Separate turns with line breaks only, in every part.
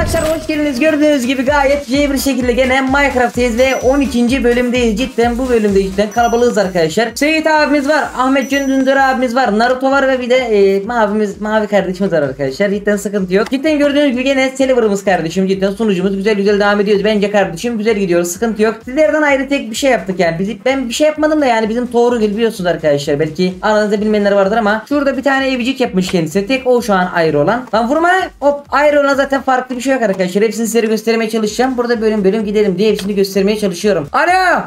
Arkadaşlar hoş geldiniz. Gördüğünüz gibi gayet iyi bir şekilde gene Minecraft'teyiz ve 12. bölümdeyiz. Cidden bu bölümde cidden kalabalığız arkadaşlar. Seyit abimiz var, Ahmet Dündür abimiz var, Naruto var ve bir de mavi kardeşimiz var arkadaşlar. Cidden sıkıntı yok. Cidden gördüğünüz gibi gene serverımız kardeşim. Cidden sunucumuz güzel devam ediyoruz. Bence kardeşim güzel gidiyoruz. Sıkıntı yok. Sizlerden ayrı tek bir şey yaptık yani. Ben bir şey yapmadım da yani bizim Toğrul biliyorsunuz arkadaşlar. Belki aranızda bilmeyenler vardır ama şurada bir tane evcik yapmış kendisi. Tek o şu an ayrı olan. Lan vurma. Hop, ayrı olan zaten farklı bir şey yok arkadaşlar. Hepsini size göstermeye çalışacağım. Burada bölüm gidelim diye hepsini göstermeye çalışıyorum. Alo.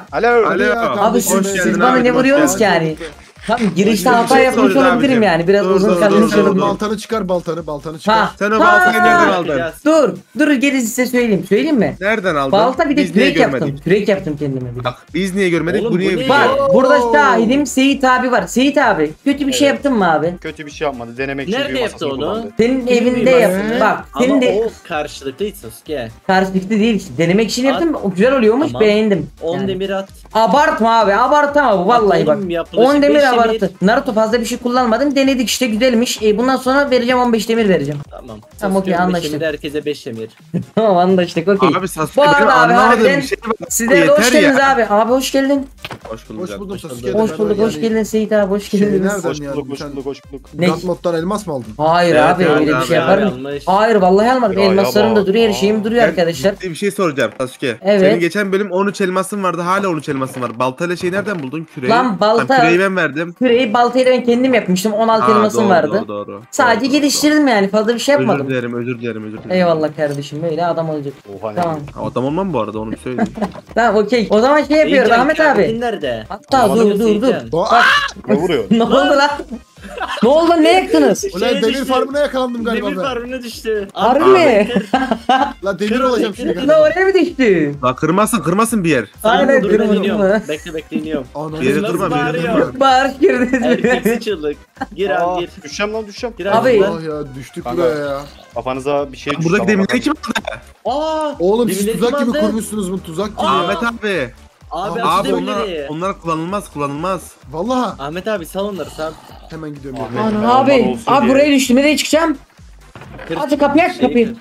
Abi siz bana ne vuruyorsunuz ki yani? Tam girişte hata yapmış olabilirim yani. Biraz uzun kalmış olabilirim.
Baltanı çıkar, baltanı çıkar.
Sen o baltayı nereden aldın?
Dur gerisi size söyleyeyim mi?
Nereden aldın?
Balta bir de
Biz niye
kürek yaptım.
görmedik?
Kürek yaptım kendime.
Bak biz niye görmedik?
Oğlum,
bu niye
bu ne?
biliyor?
Bak burada şahidim Seyit abi var. Seyit abi kötü bir şey yaptın mı abi?
Kötü bir şey yapmadı. Denemek için
Nerede
bir
yaptı
masasını
onu?
kullandı.
Senin evinde yaptım. Bak
Ama
senin de
o karşılıklıydı Sasuke.
karşılıklı değil işte. Denemek için
At.
yaptım. O güzel oluyormuş.
Tamam.
Beğendim.
10
Yani.
demir at.
Abartma abi. Abartma bu vallahi bak.
Oğlum, yapılışı
10 demir
beş
abartı.
demir.
Naruto fazla bir şey kullanmadım. Denedik işte güzelmiş. Bundan sonra vereceğim 15 demir vereceğim.
Tamam.
Tamam, okey,
Sasuke 15
anlaştık.
demir, herkese 5 demir.
Tamam anlaştık okey.
Abi Sasuke
Bu
benim
arada abi
anlamadığım
harbiden
bir şey var.
sizler de hoş
Yeter
geldiniz
ya.
abi. Abi hoş geldin.
Hoş bulduk.
Hoş
canım.
bulduk Sasuke.
Hoş bulduk. Hoş geldin Seyit abi. Hoş
Şey
geldiniz.
nereden
Hoş
ya?
bulduk, hoş
Sen
bulduk, hoş bulduk.
Ne?
God moddan elmas mı aldın?
Hayır
Evet,
abi
evet,
öyle bir
abi,
şey yapar mı?
almış.
Hayır vallahi almadım.
Ya,
Elmaslarım da
ya,
duruyor, her
bak.
şeyim duruyor
Ben
arkadaşlar.
ciddi bir şey soracağım Sasuke.
Evet.
Senin geçen bölüm 13 elmasın vardı. Hala 13 elmasın var. Baltayla şey nereden buldun? Küreği.
Lan balta-
Tam küreği ben verdim.
Küreği baltayla ben kendim yapmıştım. 16 elmasım
doğru,
vardı.
Doğru.
Sadece
Doğru,
geliştirdim yani. Fazla bir şey
Özür
yapmadım.
dilerim, özür dilerim.
Eyvallah kardeşim. Böyle adam olacak.
Oha
Tamam.
Ha, adam olmam bu arada onu bir söyleyeyim.
Tamam okey. O zaman şey yapıyoruz
Seyitcan,
Ahmet abi.
kıyafetin nerede?
Hatta dur.
Seyitcan.
Bak
ne vuruyor?
ne oldu lan? Ne oldu ne yaktınız?
Ulan
Şeye
demir
düştü.
farmına yakalandım galiba
Demir
ben.
farmına düştü.
Harbi
Abi,
mi?
La demir
Kır,
olacağım
kır,
şimdi
kır.
Lan
galiba.
oraya mı düştü?
La kırmasın bir yer.
Aynen,
Dur ben
kırmızı
iniyorum.
mı?
Bekle iniyorum.
Ananı
Bir yere
Nasıl
durma, bir yere
bağırıyor?
durma.
Bağırış girdiniz
Erkeksi
mi?
çığlık. Gir
Aa,
abi gir.
düşeceğim.
Gir
Abi.
Allah ya düştük
Kanka.
buraya ya.
Kafanıza bir şey düştü.
Buradaki
ama
demirleri
bakalım.
kim aldı?
Aa!
Oğlum siz
demirleri
tuzak
kim
gibi
aldı?
kurmuşsunuz bu tuzak gibi
Ahmet
ya.
abi.
Abi
Abi
abi
onlar kullanılmaz.
Vallahi
Ahmet abi sal onları sal.
hemen gidiyorum.
Ahmet.
ya.
Ana
Orman
abi.
olsun
Abi
diye.
buraya düştüm. Nereye çıkacağım?
Kır.
Aç kapıyı aç
Şeyi
kapıyı.
kır.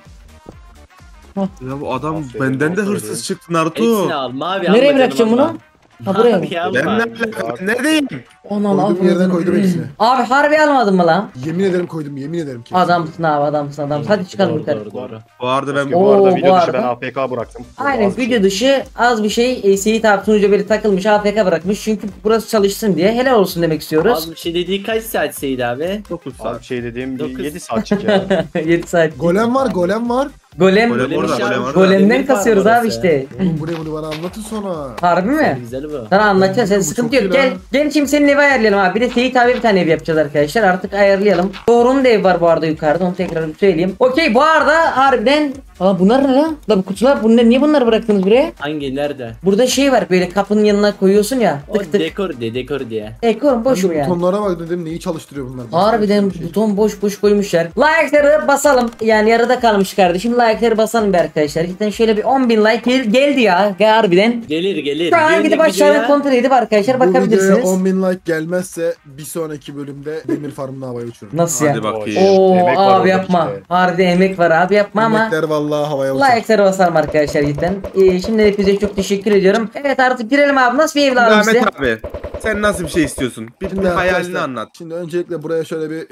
Ya bu adam
Aferin,
benden de
aferin.
hırsız çıktı
Hepsini
Naruto.
al. Mavi
Nereye
alma
bırakacağım
canım
bunu?
alma.
Ha buraya mı?
Mavi alma.
Ben neredeyim?
Anan
Koyduğum yerden koydum hepsini.
Abi harbi almadın mı lan?
Yemin ederim koydum, yemin ederim ki.
Adamsın abi adamsın. Hadi çıkalım
Doğru,
yukarı.
doğru.
Bu arada ben
Bu arada
Oo,
video
bu
dışı ben
arada.
AFK bıraktım.
Aynen
Az bir
video
şey.
dışı az bir şey Seyit abi sunucu böyle takılmış AFK bırakmış çünkü burası çalışsın diye helal olsun demek istiyoruz.
Az bir şey dediği kaç saat Seyit abi?
9
Abi
saat.
şey dediğim
Dokuz.
7 saatçik ya.
7 saat.
Golem var.
Golem.
Golem orada, golem orada.
Golemden
Demir
kasıyoruz
farm
abi
orası.
işte.
Oğlum buraya bunu bana anlatın sonra.
Harbi mi?
Güzel bu.
Sana anlatacağız sen
Bu
sıkıntı
çok
yok.
iyi
Gel,
lan.
gel şimdi senin evi ayarlayalım abi. Bir de Seyit abi bir tane ev yapacağız arkadaşlar. Artık ayarlayalım. Doğru'nun da evi var bu arada yukarıda. Onu tekrar bir söyleyeyim. Okey bu arada harbiden. Aa bunlar ne lan? La bu kutular niye bunları bıraktınız buraya?
Hangi nerede?
Burada şey var böyle kapının yanına koyuyorsun ya.
O
Tık tık.
dekor diye.
Oğlum boş mu
Ben de
yani?
butonlara bak dedim, neyi çalıştırıyor bunlar?
Harbiden
Bir şey.
buton boş koymuşlar. Like'ları basalım. Yani yarıda kalmış kardeşim. Like'ları basalım be arkadaşlar. Cidden şöyle bir 10.000 like geldi ya. Harbiden.
Gelir.
Şu an
Bir
gidip
önceki
aşağıya
videoya-
kontrol edip arkadaşlar
Bu videoya
bakabilirsiniz.
10.000 like gelmezse bir sonraki bölümde demir farmını havaya uçururum.
Nasıl ya?
Hadi bakayım.
Oo
Emek var
abi
orada
yapma.
işte.
Harbiden emek var abi yapma ama.
Emekler vallahi havaya uçar.
Like'ları basalım arkadaşlar cidden. Şimdi hepinize çok teşekkür ediyorum. Evet artık girelim abi. Nasıl bir ev lazım size?
Ahmet abi sen nasıl bir şey istiyorsun? Bir
Şimdi
hayalini
arkadaşlar,
anlat.
Şimdi öncelikle buraya şöyle bir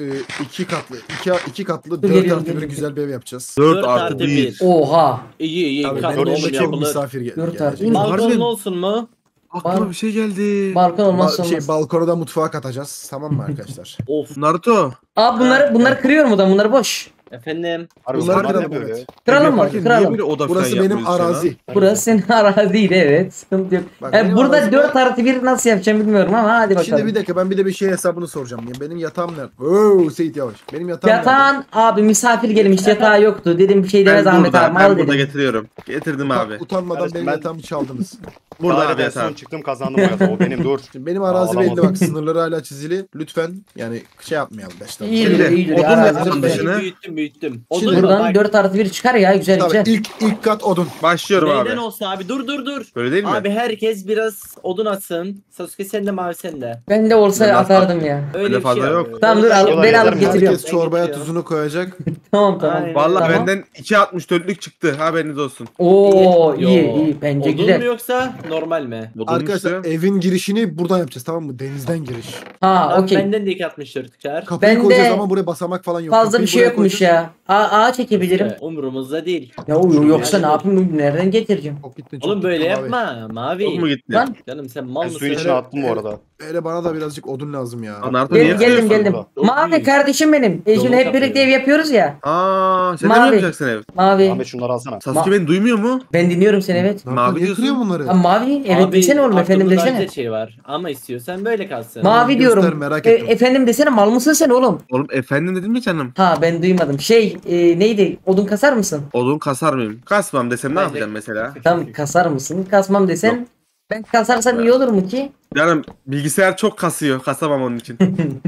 iki katlı
Dur,
4
geliyorum,
artı bir
geliyorum.
güzel bir ev yapacağız.
4
Dört
artı
artı
1.
bir.
Oha.
İyi
Tabii
katlı
benim
olsun
de çok
yapılır.
misafir
Dört
gelecek.
artı bir.
Balkonun
Harbiden.
olsun mu?
Aklıma bir şey geldi.
Balkon olmazsa olmaz.
Balkona da mutfağa katacağız. Tamam mı arkadaşlar?
Of.
Naruto.
Abi bunları kırıyor mu da bunlar boş.
Efendim.
Harbi
Bunlar
bunlar
kıralım,
ne böyle?
evet.
Kıralım mı?
Yaparken
Kıralım.
Niye böyle oda falan
Burası benim
yapmıyorsun ya?
arazi.
Burası senin araziydi evet. Sıkıntı yok.
Bak,
Yani
benim
burada
arazide-
4 artı 1 nasıl yapacağım bilmiyorum ama hadi bakalım.
Şimdi bir dakika, ben bir de bir şey hesabını soracağım. Yani benim yatağım nerede? Oo Seyit yavaş. Benim yatağım nerede?
Yatağın abi misafir gelmiş yatağı yoktu. Dedim bir şey demez
Ben
Ahmet
burada,
abi
ben
al
burada
dedim.
getiriyorum. Getirdim abi.
Utanmadan
Kardeşim
benim
ben-
yatağımı çaldınız.
Burada
Burada
abi
en son
yatağım.
çıktım kazandım o yatağı. O benim dur.
Şimdi benim arazi
Ağlamadım.
belli bak, sınırları hala çizili. Lütfen yani şey yapmayalım 5 dakika.
İyidir
Şimdi,
iyidir.
odun
Ya,
lazım
arazi
dışına.
güzel.
Büyüttüm.
Şimdi
Odun
Buradan
bak,
4 artı 1 çıkar ya güzel
Tabii
güzel.
ilk kat odun.
Başlıyorum abi.
neyden olsa abi dur.
Böyle değil mi?
Abi herkes biraz odun atsın. Sasuke sen de mavi sen de.
Ben de olsa
Ben
atardım ya.
Öyle
Öyle
bir
fazla
şey
yok.
abi.
Tamam, dur,
al, ben alıp
getiriyorum.
Herkes çorbaya
getiriyorum.
tuzunu koyacak.
Tamam tamam.
Aynen.
Vallahi
Tamam.
benden 2.64'lük çıktı. Haberiniz olsun.
Oo
Yo.
iyi bence
Odun
güzel.
mu yoksa normal mi?
Odun
Arkadaşlar
işte.
evin girişini buradan yapacağız, tamam mı? Denizden giriş.
Ha
Tamam,
okey.
benden de 2.64 çıkar.
Kapıyı
Ben
koyacağız
de
ama buraya basamak falan yok.
Fazla
Kapıyı
bir şey
buraya
yokmuş
koyacağız.
ya. Ağa çekebilirim.
Umurumuzda değil.
Ya yoksa ne yapayım nereden getireceğim?
Çok gittin, çok
Oğlum böyle
gittin abi.
yapma mavi.
Çok mu gitti?
Lan
Canım sen mal
Ben
mısın?
suyun içine attım bu arada.
Böyle bana da birazcık odun lazım ya.
Naruto niye
geldim
kırıyorsun?
geldim.
Çok
Mavi
büyük.
kardeşim benim. Şimdi
Yolu
hep birlikte
kapıyor.
ev yapıyoruz ya.
Aa, sen de mi
Mavi.
yapacaksın ev?
Mavi.
Ahmet şunları alsana.
Sasuke beni duymuyor mu?
Ben dinliyorum seni evet.
Naruto
Mavi
niye
diyorsun.
kırıyor bunları?
Ha, mavi evet desene oğlum efendim
aklımda daha
desene.
güzel şey var. Ama istiyorsan böyle kalsın.
Mavi
Göster,
diyorum.
merak ettim.
Efendim desene mal mısın sen oğlum?
Oğlum efendim dedim mi canım?
Ha ben duymadım. Neydi? Odun kasar mısın?
Odun kasar mıyım? Kasmam desem ne
Bence-
yapacağım mesela?
Tamam kasar mısın? Kasmam desen.
Yok.
Ben kasarsam iyi olur mu ki?
Canım bilgisayar çok kasıyor. Kasamam onun için.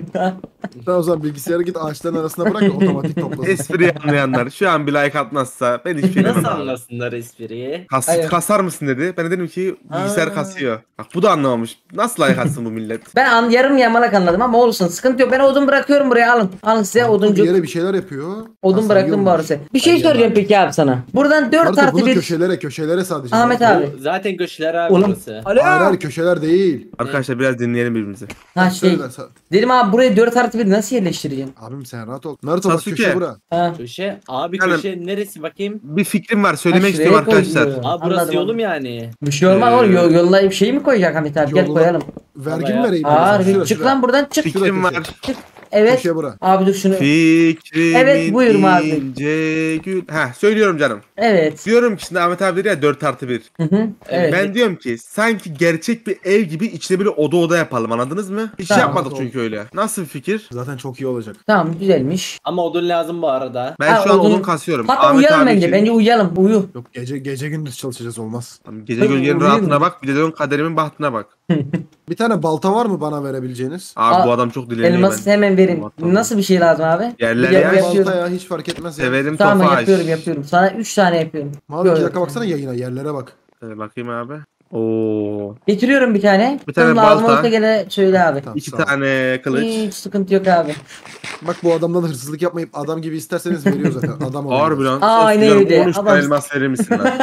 Sen o zaman bilgisayarı git ağaçların arasına bırak da otomatik toplasın.
Espri anlayanlar şu an bir like atmazsa ben hiçbir şey
Nasıl
demem abi.
anlasınlar espriyi?
Hayır.
Kasar mısın dedi. Ben de dedim ki bilgisayar
Aa.
kasıyor. Bak bu da anlamamış. Nasıl like atsın bu millet?
Ben yarım yamalak anladım ama olsun sıkıntı yok. Ben odun bırakıyorum buraya alın. Alın size
Bir
oduncu.
yere bir şeyler yapıyor.
Odun bıraktım bu arası. Bir şey soracağım peki abi sana. Buradan 4
Naruto
artı
bunu
1.
köşelere sadece.
Ahmet
Naruto.
abi.
Bu zaten göçler abi
Oğlum.
burası.
Alo.
Hayır hayır, köşeler değil.
Arkadaşlar biraz dinleyelim birbirimizi.
Ha
Söyle,
Dedim abi buraya 4 artı 1 nasıl yerleştireceğim?
abim sen rahat ol. Naruto bak
Sasuke.
köşe bura.
Ha.
Köşe. Abi
Canım.
köşe neresi bakayım?
Bir fikrim var söylemek
Ha,
istiyorum
şuraya
arkadaşlar.
koyuyor.
Abi burası
Anladım,
yolum
anladım.
yani.
Bir şey olmaz oğlum yoluna bir şey mi koyacak Hamit abi gel
Yoluna-
koyalım.
Vergi
Vallahi
mi vereyim?
Aa
Şura,
çık
şura.
lan buradan çık.
Fikrim var.
Çık. Evet.
Köşe bura.
Abi dur şunu.
Fikrimin
Evet, buyurun abi.
ince gül. Ha söylüyorum canım.
Evet.
Diyorum ki şimdi Ahmet abi dedi ya 4 artı 1.
Hı hı. Evet.
Ben diyorum ki sanki gerçek bir ev gibi içine böyle oda yapalım anladınız mı? Hiç
Tamam.
yapmadık çünkü öyle. Nasıl bir fikir?
Zaten çok iyi olacak.
Tamam güzelmiş.
Ama odun lazım bu arada.
Ben
Ha,
şu an
odun-
odun kasıyorum.
Hatta
Ahmet
uyuyalım
abi
bence.
için.
Bence uyuyalım. Uyu.
Yok gece gündüz çalışacağız, olmaz.
Tamam, gece gölgenin
Uyuyun
rahatına
mu?
bak bir de diyorum kaderimin bahtına bak.
Bir tane balta var mı bana verebileceğiniz?
Abi
Aa,
bu adam çok dileniyor
Elması
ben.
hemen verin.
Allah Allah.
Nasıl bir şey lazım abi?
Yerler
Bir
ya.
yapıyorum.
Balta ya hiç fark etmez ya.
Severim
Tamam
tofaş.
yapıyorum. Sana 3 tane yapıyorum.
Mavi 2
Böyle.
dakika baksana yayına, yerlere bak.
Bakayım abi. Oo.
Getiriyorum bir tane.
Bir tane
Sonra lazım
balta.
olursa gene söyle abi.
Tamam,
2
sağ ol.
tane kılıç.
Hiç sıkıntı yok abi.
Bak bu adamdan hırsızlık yapmayıp adam gibi isterseniz veriyor zaten. Adam oluyor.
Ağır bir lan.
Aynen
Söz
öyle.
diliyorum, 13 tane
Adam-
elmas verir misin lan?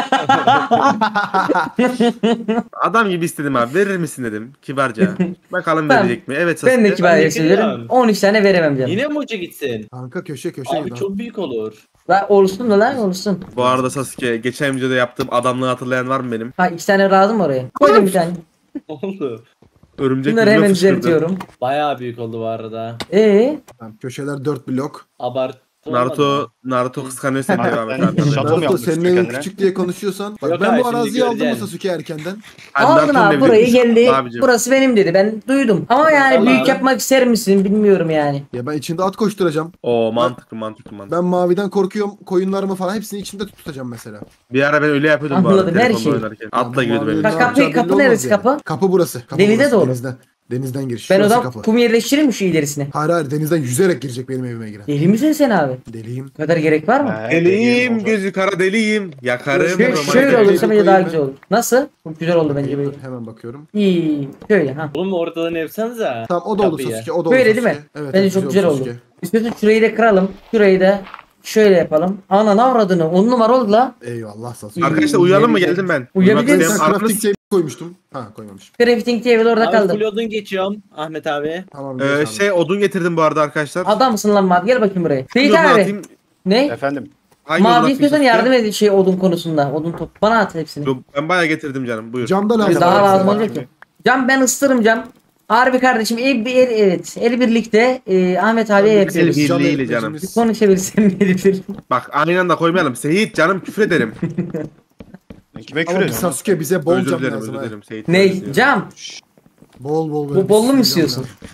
Adam gibi istedim abi. Verir misin dedim. Kibarca. Bakalım
Ben-
verecek mi? Evet
Ben de
Sasuke.
kibarca
Ben de
söylüyorum.
geliyorum.
13 tane veremem canım.
Yine mi uca gitsin?
Kanka köşe
Abi çok büyük olur.
La, olsun da lan olsun.
Bu arada Sasuke geçen videoda yaptığım adamlığı hatırlayan var mı benim?
Ha 2 tane lazım oraya. Koydum bir tane.
Ne oldu?
Örümcek
Bunları
yüzüme
hemen
fışkırdı.
düzeltiyorum.
Bayağı büyük oldu bu arada.
Tamam, köşeler 4 blok.
Abart. olmadı mı?
Naruto kıskanıyor seni diyor Ahmet
Ben-
abi.
Şato mu
Naruto
yapmış
senin
Sasuke
evin
kendine?
küçük diye konuşuyorsan. Bak
Yok
ben
abi,
bu
şimdi
araziyi aldım mı
göreceksin.
Sasuke erkenden?
Hani
Aldın
Naruto'nun
abi
evi
burayı
demiş.
geldi.
Abicim.
Burası benim dedi. Ben duydum. Ama yani
Allah
büyük
Allah.
yapmak ister misin bilmiyorum yani.
Ya ben içinde at koşturacağım.
Oo mantıklı.
Ben maviden korkuyorum. Koyunlarımı falan hepsini içinde tutacağım mesela.
Bir ara ben öyle yapıyordum bu
Anladım,
arada
her
telefonda
şey.
oynarken. Atla giriyordum
Mavi
evime.
Bak,
ne
kapı-
yapacağı
kapı
belli olmaz
neresi, kapı?
Kapı burası. Kapı
Denize
burası,
doğru.
Denizden giriş.
Ben o
Şurası
zaman
kapı.
kum yerleştireyim mi şu ilerisine?
Hayır hayır, denizden yüzerek girecek benim evime giren.
Deli misin sen abi?
Deliyim.
Bu kadar gerek var mı?
Deliyim gözü kara deliyim. Yakarım.
Şöyle,
romantik.
şöyle olursa bence
koyayım
daha
ben.
güzel olur. Nasıl? Çok güzel oldu bence böyle.
Hemen bakıyorum.
İyi. Şöyle ha.
Oğlum ortadan yapsanıza.
Tamam o da olur
Kapıyı.
Sasuke. O da
Böyle
olur
değil mi?
Sasuke. Evet,
Bence
evet,
çok güzel oldu.
Sasuke.
İstiyorsan şurayı da kıralım. Şurayı da şöyle yapalım. Ana ne avradını? 10 numara oldu la.
Eyvallah Sasuke.
Arkadaşlar uyuyalım mı? Geldim ben.
Uyuyabiliriz.
Uyumak
Ben
isteyen
crafting
arkanız-
table koymuştum. Ha koymamışım.
Crafting table orada
Abi
kaldı.
full odun geçiyorum Ahmet abi.
Tamam. geç abi.
Şey odun getirdim bu arada arkadaşlar.
Adamsın lan Mavi. Gel bakayım buraya. Seyit
Odun
abi.
atayım.
Ne?
Efendim.
Hangi odun
Mavi
atayım
istiyorsan
Sasuke?
yardım edin şey odun konusunda. Odun top. Bana at hepsini.
Yok, ben bayağı getirdim canım buyur.
Camda lazım.
Biz daha
abi
lazım
bize.
olacak ki. Cam ben ısıtırım cam. Harbi kardeşim evet el birlikte Ahmet abiye
El
yapıyoruz.
birliğiyle
Cam
canım.
eritmecimiz.
Bir konuşabilirsem verebilirim.
Bak aynı anda koymayalım. Seyit canım küfür ederim.
Ben kime küfür
Ama bir
ediyorum?
Sasuke bize bol
Özür
cam
dilerim
lazım.
özür
ha.
dilerim Seyit.
Ne? Cam.
Bol bol.
Bu bollu mu istiyorsun?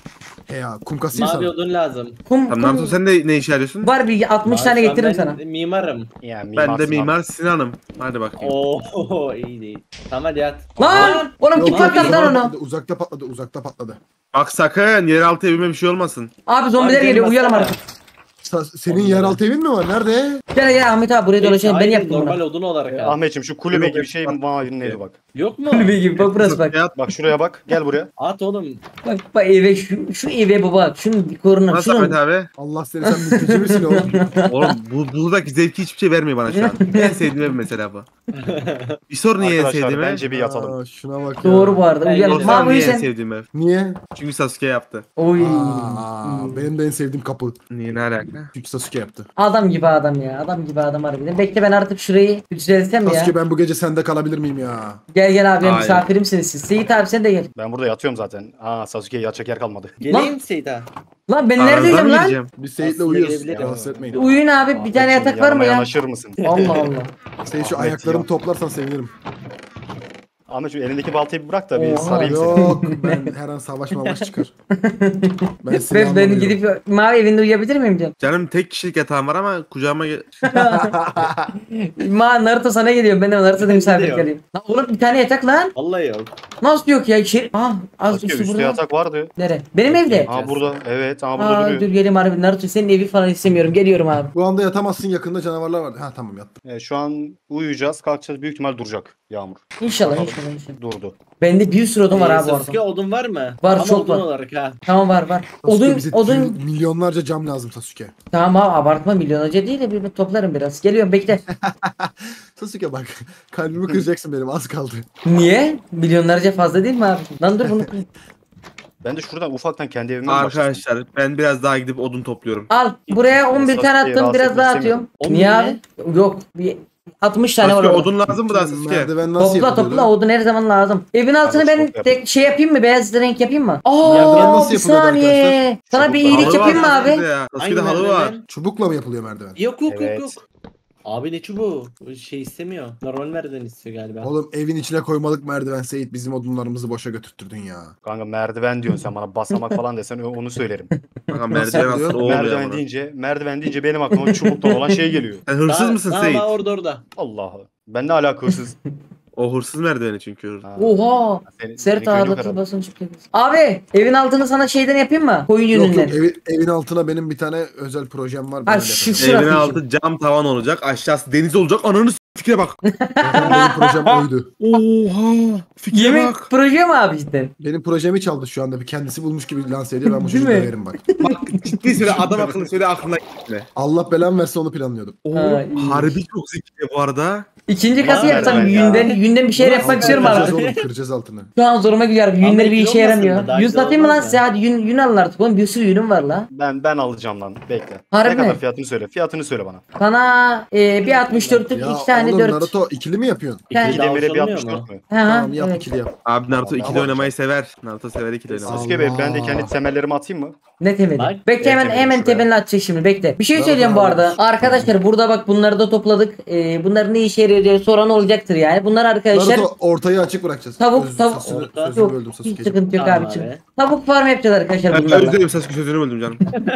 He ya kum kasayım
Mavi
sana.
odun lazım.
Tamam Naruto sen de ne işe yarıyorsun?
Var bir 60
Abi
tane
şu an
getiririm
ben
sana.
mimarım.
Ya,
Ben de
Sinan.
Mimar Sinan'ım. Hadi bakayım.
Oo iyi değil. Tamam hadi yat.
Lan! Oğlum kim
Yok,
patlattı lan onu?
Uzakta patladı, uzakta patladı.
Bak sakın yeraltı evime bir şey olmasın.
Abi zombiler
Abi
geliyor
benim
uyuyalım
baksana.
artık.
Senin yeraltı evin mi var? Nerede?
Gel gel Ahmet abi buraya dolaşalım ben
Hayır,
yaptım
normal
bunu.
odun olarak abi.
Ahmetciğim şu kulübe gibi şey mavinin evi bak.
Yok mu?
Kulübe gibi bak burası bak.
Ya,
Bak şuraya bak. Gel buraya.
At oğlum.
Bak eve şu eve baba şunun dekoruna
nasıl Ahmet
şunun.
abi?
Allah seni, sen mülteci misin oğlum?
Oğlum buradaki zevki hiçbir şey vermiyor bana şu an. En sevdiğim ev mesela bu. Bir sor niye en
Arkadaşlar
sevdiğim ev?
bence bir yatalım.
Aa, şuna bak ya.
Doğru bu arada
Ben
uyuyalım.
geliyorum.
Sorsana
Mavi
niye en
sen.
sevdiğim ev?
Niye?
Çünkü Sasuke yaptı.
Oy.
Benim de en sevdiğim kapı.
Niye ne alaka?
Çünkü Sasuke yaptı.
Adam gibi adam ya. Adam gibi adam harbiden. Bekle ben artık şurayı düzeltsem ya.
Sasuke ben bu gece sende kalabilir miyim ya?
Gel gel abi
Hayır.
misafirimsiniz siz. Seyit abi sen de gel.
Ben burada yatıyorum zaten. Aa Sasuke'ye yatacak yer kalmadı.
Geleyim Seyda.
Lan ben
Aranızdan
neredeyim
mı
lan?
gireceğim?
Biz Seyit'le
Aslında
uyuyoruz.
gelebilirim.
Rahatsız etmeyin.
Uyuyun abi bir tane
Ahmetciğim,
yatak var mı
yanıma
ya?
yanaşır mısın?
Allah Allah.
Seyit şu
Ahmet
ayaklarını
ya.
toplarsan sevinirim.
Ahmetciğim elindeki baltayı bir bırak da bir
Oha,
sarayım seni.
Yok, ben her an savaş çıkar. Ben silahımla
Ben
uyuyorum.
gidip mavi evinde uyuyabilir miyim canım?
Canım tek kişilik yatağım var ama kucağıma
Naruto sana geliyorum. Ben de Naruto'da misafir
Gidiyor.
geleyim. Lan oğlum bir tane yatak lan.
Vallahi yok.
Nasıl yok ya? İçeri... Az
Sasuke
üstü
üstte
burada.
yatak vardı.
Nere? Benim evde.
Aa burada. Evet. Aa burada
Dur
duruyor.
geleyim abi. Naruto senin evi falan istemiyorum. Geliyorum abi.
Bu anda yatamazsın, yakında canavarlar var. Ha tamam, yattım.
Şu an uyuyacağız. Kalkacağız. Büyük ihtimal duracak Yağmur.
İnşallah
Bakalım.
inşallah.
Durdu.
Bende bir sürü odun var abi bu
Sasuke
arada.
odun var mı?
Var,
Ama
çok
odun
var.
olarak ha.
Tamam var.
Sasuke bize
Odun.
milyonlarca cam lazım Sasuke.
Tamam abi abartma milyonlarca değil de bir toplarım biraz. Geliyorum bekle.
Sasuke bak, kalbimi kıracaksın benim, az kaldı.
Niye? Milyonlarca fazla değil mi abi? Lan dur bunu.
Ben de şuradan ufaktan kendi evime başlasam.
Arkadaşlar ben biraz daha gidip odun topluyorum.
Al buraya 11 tane
Sasuke'yi
attım biraz
rahatsız
daha
etmek
atıyorum.
11
Niye
mi?
abi? Yok bir 60 tane var
Sasuke
orada.
odun lazım mı daha Sasuke?
Merdiven nasıl
Topla
yapılıyordu?
topla odun her zaman lazım. Evin altını
Tamam,
ben
çok
tek şey yapayım mı? Beyaz renk yapayım mı?
Merdiven
Aa
nasıl
bir
yapılıyordu
saniye.
arkadaşlar?
Sana bir
Çubukla.
iyilik
Halı
yapayım mı
var
abi?
Sasuke'de ya. Sasuke'de halı var.
merdiven?
Çubukla mı yapılıyor merdiven?
Yok yok
Evet.
yok. Abi ne çubuğu? Şey istemiyor. Normal merdiven istiyor galiba.
Oğlum evin içine koymalık merdiven Seyit, bizim odunlarımızı boşa götürttürdün ya.
Kanka merdiven diyorsun sen bana, basamak falan desen onu söylerim.
Kanka merdiven
yapılıyor?
asıl olmuyor
merdiven
ama.
deyince benim aklıma çubuktan olan şey geliyor.
Sen hırsız mısın Seyit?
Orada.
Allah. Ben ne alakasız.
O hırsız merdiveni çünkü.
Ha,
Oha.
senin
Sert
köyün yok
ağırlıklı
herhalde.
basınç plakası. Abi evin altını sana şeyden yapayım mı? Koyun
Yok
yününden.
yok, evin altına benim bir tane özel projem var.
Ha,
ben öyle
şu-
yapacağım.
Şurası
Evin
için.
altı cam tavan olacak. Aşağısı deniz olacak. Ananı fikre bak.
Benim projem oydu.
Oha. Fikre
Yemin
bak.
proje mi abi cidden?
Benim projemi çaldı şu anda. Bir kendisi bulmuş gibi lanse ediyor. Ben bu
Değil
çocuğu
mi?
döverim bak.
Bak ciddi söyle adam akıllı söyle aklına gitme.
Allah belamı verse onu planlıyordum.
Ha, iyi.
Harbi çok zeki bu arada.
İkinci kası
Var
yapsam
merdiven ya.
yünden bir şeyler yapmak istiyorum
Kıracağız
abi.
oğlum, kıracağız altını.
Şu an zoruma gidiyor abi.
Ama
Yünler bir
ikili
işe
olmasın
yaramıyor.
mı? Daha
Yüz
güzel
satayım mı lan
olmaz
size? Hadi yün alın artık oğlum. Bir sürü yünüm var la.
Ben alacağım lan. Bekle.
Harbi
ne kadar
mi?
fiyatını söyle. Fiyatını söyle bana.
Sana bir 64'lük
Ya
2 tane
oğlum
4.
Naruto ikili mi yapıyorsun?
Ben-
İki
daha
demire bir
hoşlanmıyor
64 mü?
Tamam yap,
evet.
ikili yap.
Abi Naruto
Tamam,
ikili
tamam.
oynamayı sever. Naruto sever ikili oynamayı.
Sasuke Bey ben de
Allah.
kendi temellerimi atayım mı?
Ne temeli?
Bak,
Bekle hemen
temeli
hemen
şuraya.
temelini atacak şimdi bekle. Bir şey
Naruto
söyleyeceğim bu arada.
almış.
Arkadaşlar burada bak bunları da topladık. Bunlar ne işe yarıyor diye soran olacaktır yani. Bunlar arkadaşlar
Naruto ortayı açık bırakacağız.
Tavuk, tavuk.
Sözünü
yok
böldüm
hiç
Sasuke'cim.
sıkıntı yok
Tamam
abicim.
abi.
Tavuk farm yapacağız arkadaşlar
Ben
bunlarla.
özledim Sasuke sözünü böldüm canım.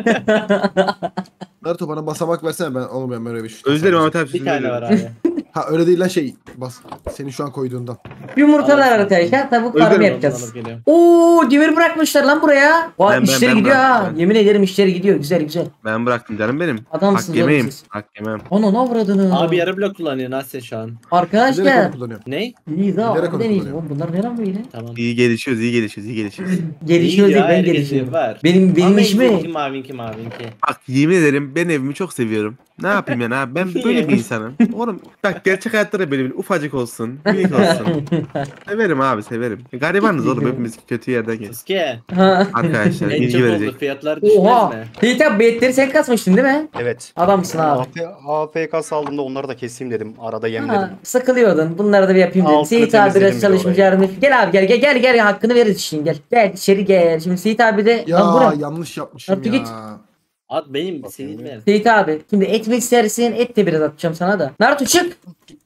Naruto bana basamak versene, ben oğlum ben böyle bir şey.
Özledim Ahmet abi
Bir
sözünü
tane var
böldüm.
abi.
Ha öyle değil lan, şey bas. Senin şu an koyduğundan.
Yumurtalar
Alırsın.
arkadaşlar tavuk
Özlerim
farm
onu,
yapacağız.
Alıp geliyorum.
Oo demir bırakmışlar lan buraya. Vay
Ben
işleri gidiyor ha.
bıraktım.
Yemin ederim işleri gidiyor. Güzel güzel.
Ben bıraktım canım benim.
Adamsınız
Hak yemeyim.
oğlum siz.
Hak yemem.
Ana ne avradını.
Abi yarı blok kullanıyorsun Asya şu an.
Bilerek
Arkadaşlar.
onu kullanıyorum.
Ne?
İyiyiz ha.
Bilerek onu
Harbiden iyiyiz.
kullanıyorum.
Oğlum bunlar neden böyle?
Tamam.
İyi gelişiyoruz, iyi gelişiyoruz, iyi gelişiyoruz.
Gelişiyor
İyi
değil
ya,
ben
herkesin
gelişiyorum.
var.
Benim
Ama
iş mi?
benimki mavinki mavinki.
Bak yemin ederim ben evimi çok seviyorum. Ne yapayım yani abi ben böyle bir insanım. Oğlum bak gerçek hayatta da böyle bir ufacık olsun, minik olsun. Severim abi severim. Garibanız oğlum hepimiz kötü yerden geliyoruz.
Sasuke.
Ha.
Arkadaşlar
En
bilgi
çok oldu.
verecek.
Fiyatlar düşmez
Oha.
mi?
Seyit abi bu etleri sen kasmıştın değil mi?
Evet.
Adamsın abi.
AFK saldığımda onları da keseyim dedim. Arada
Ha,
yemledim.
sıkılıyordun. Bunları da bir yapayım dedim.
Altını
Seyit abi biraz
temizledim
çalışmış
bile orayı.
yardım. Gel abi gel hakkını veririz şimdi gel. Gel içeri gel. Şimdi Seyit abi de
Ya
lan bura.
yanlış yapmışım
Naruto
ya.
git.
At benim
Bakayım
senin
bir.
ver.
Seyit abi şimdi et mi istersin? Et de biraz atacağım sana da. Naruto çık.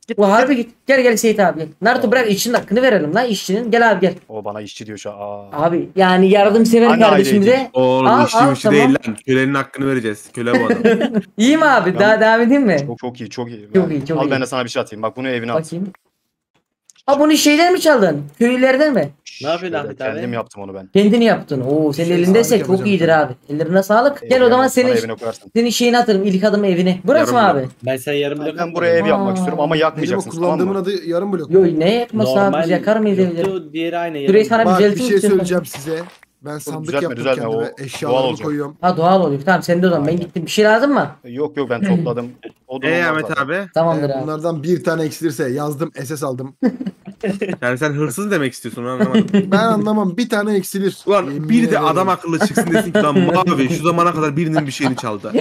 Bu harbi git. Gel Seyit abi. Naruto bırak işçinin hakkını verelim lan işçinin. Gel abi gel.
O bana işçi diyor şu an. Aa.
Abi yani yardımsever
Anne
kardeşimize.
Oğlum
Al,
işçi
al,
mişçi
tamam.
değil lan. Kölenin hakkını vereceğiz. Köle bu adam.
İyi mi abi? Daha devam edeyim mi?
Çok iyi çok iyi.
Çok iyi, çok
Al
iyi.
ben de sana bir şey atayım. Bak bunu evine at.
Bakayım. Ha bunu şeyden mi çaldın? Köylülerden mi?
Ne yapıyorsun
Şöyle
Ahmet abi?
Kendim yaptım onu ben.
Kendini yaptın. Oo senin
Şey,
elindeyse
sağlık
çok
yapacağım
iyidir
tabii.
abi. Ellerine sağlık. Gel o
Evine
zaman
at, bana
senin
evine koyarsın.
şeyini atarım ilk adımı evine. Burası mı
Yarım
abi?
Ben sen yarım blok
Ben buraya ev yapmak
Aa.
istiyorum ama
Benim o
yakmayacaksın.
kullandığımın adı yarım blok.
Yo ne yakması abi biz yakar mıyız evleri?
yoktu, diğeri aynı.
Şurayı sana
Bak
düzeltin
bir şey
istiyorsan.
söyleyeceğim size. Ben sandık
düzeltme,
yaptım
düzeltme,
kendime.
o doğal
Eşyalarımı
olacak.
koyuyorum.
Ha doğal oluyor. Tamam sen de o zaman. Ben
Aynen.
gittim. Bir şey lazım mı?
Yok ben topladım. Odun var
Ahmet
zaten.
abi.
Tamamdır abi.
Bunlardan bir tane eksilirse yazdım SS aldım.
Yani sen hırsız demek istiyorsun onu anlamadım.
Ben anlamam bir tane eksilir.
Ulan
Yemin
bir de
ederim.
adam akıllı çıksın desin ki lan mavi şu zamana kadar birinin bir şeyini çaldı.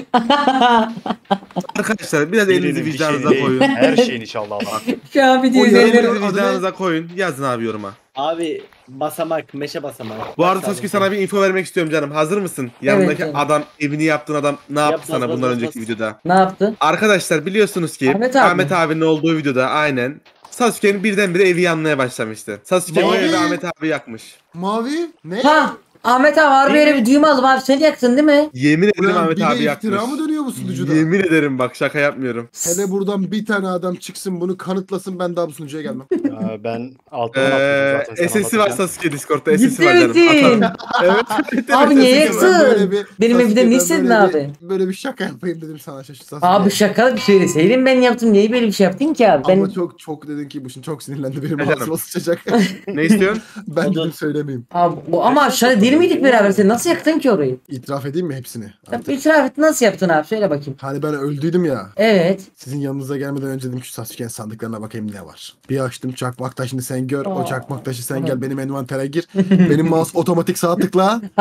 Arkadaşlar biraz elinizi
Birinin bir
vicdanınıza
şey değil.
koyun.
Her şeyin inşallah Allah.
Şu an bir
O
diyor
yarım
elleri.
blok-
Elinizi vicdanınıza koyun. Yazın abi yoruma.
Abi basamak, meşe basamak.
Bu arada
Bak
Sasuke
sadece.
sana bir info vermek istiyorum canım. Hazır mısın? Yanındaki
canım.
adam, evini yaptığın adam ne yaptı
Yap,
sana
bas,
bundan
bas,
önceki
bas.
videoda?
Ne yaptı?
Arkadaşlar biliyorsunuz ki
Ahmet abi.
Ahmet abinin olduğu videoda aynen Sasuke'nin birdenbire evi yanmaya başlamıştı. Sasuke o
Mavi.
evi Ahmet abi yakmış.
Mavi? Ne?
Ha Ahmet abi harbi öyle bir düğme aldım abi. Sen yaktın değil mi?
Yemin ederim
Ulan
Ahmet
bir de
abi yakmış.
iftira mı dönüyor bu sunucuda?
Yemin ederim bak şaka yapmıyorum.
Hele buradan bir tane adam çıksın bunu kanıtlasın ben daha bu sunucuya gelmem.
Ben altına attım zaten. sen
SS'i var
anlatırken.
Sasuke Discord'da SS'i
Ciddi
var canım.
misin?
Atarım. Evet.
Abi niye
SS'i var.
yaksın? Benim
Sasuke,
evde ne
ben
istedin
böyle
abi?
Böyle bir şaka yapayım dedim sana Sasuke.
Abi şaka bir söyleseydin ben yaptım. Niye böyle bir şey yaptın ki abi?
Ama
Ben
çok dedin ki bu şimdi çok sinirlendi benim
Efendim?
ağzıma sıçacak.
Ne istiyorsun?
Ben
Oldu.
dedim söylemeyeyim.
abi bu ama aşağıda değil miydik beraber? Sen nasıl yaktın ki orayı?
İtiraf edeyim mi hepsini?
Ya bir itiraf et nasıl yaptın abi? Söyle bakayım.
Hani ben öldüydüm ya.
Evet.
Sizin yanınıza gelmeden önce dedim şu Sasuke'nin sandıklarına bakayım ne var. Bir açtım çakmak taşını sen gör.
Aa.
O çakmak taşı sen gel benim envantere gir. Benim mouse otomatik sağ tıkla.
Ha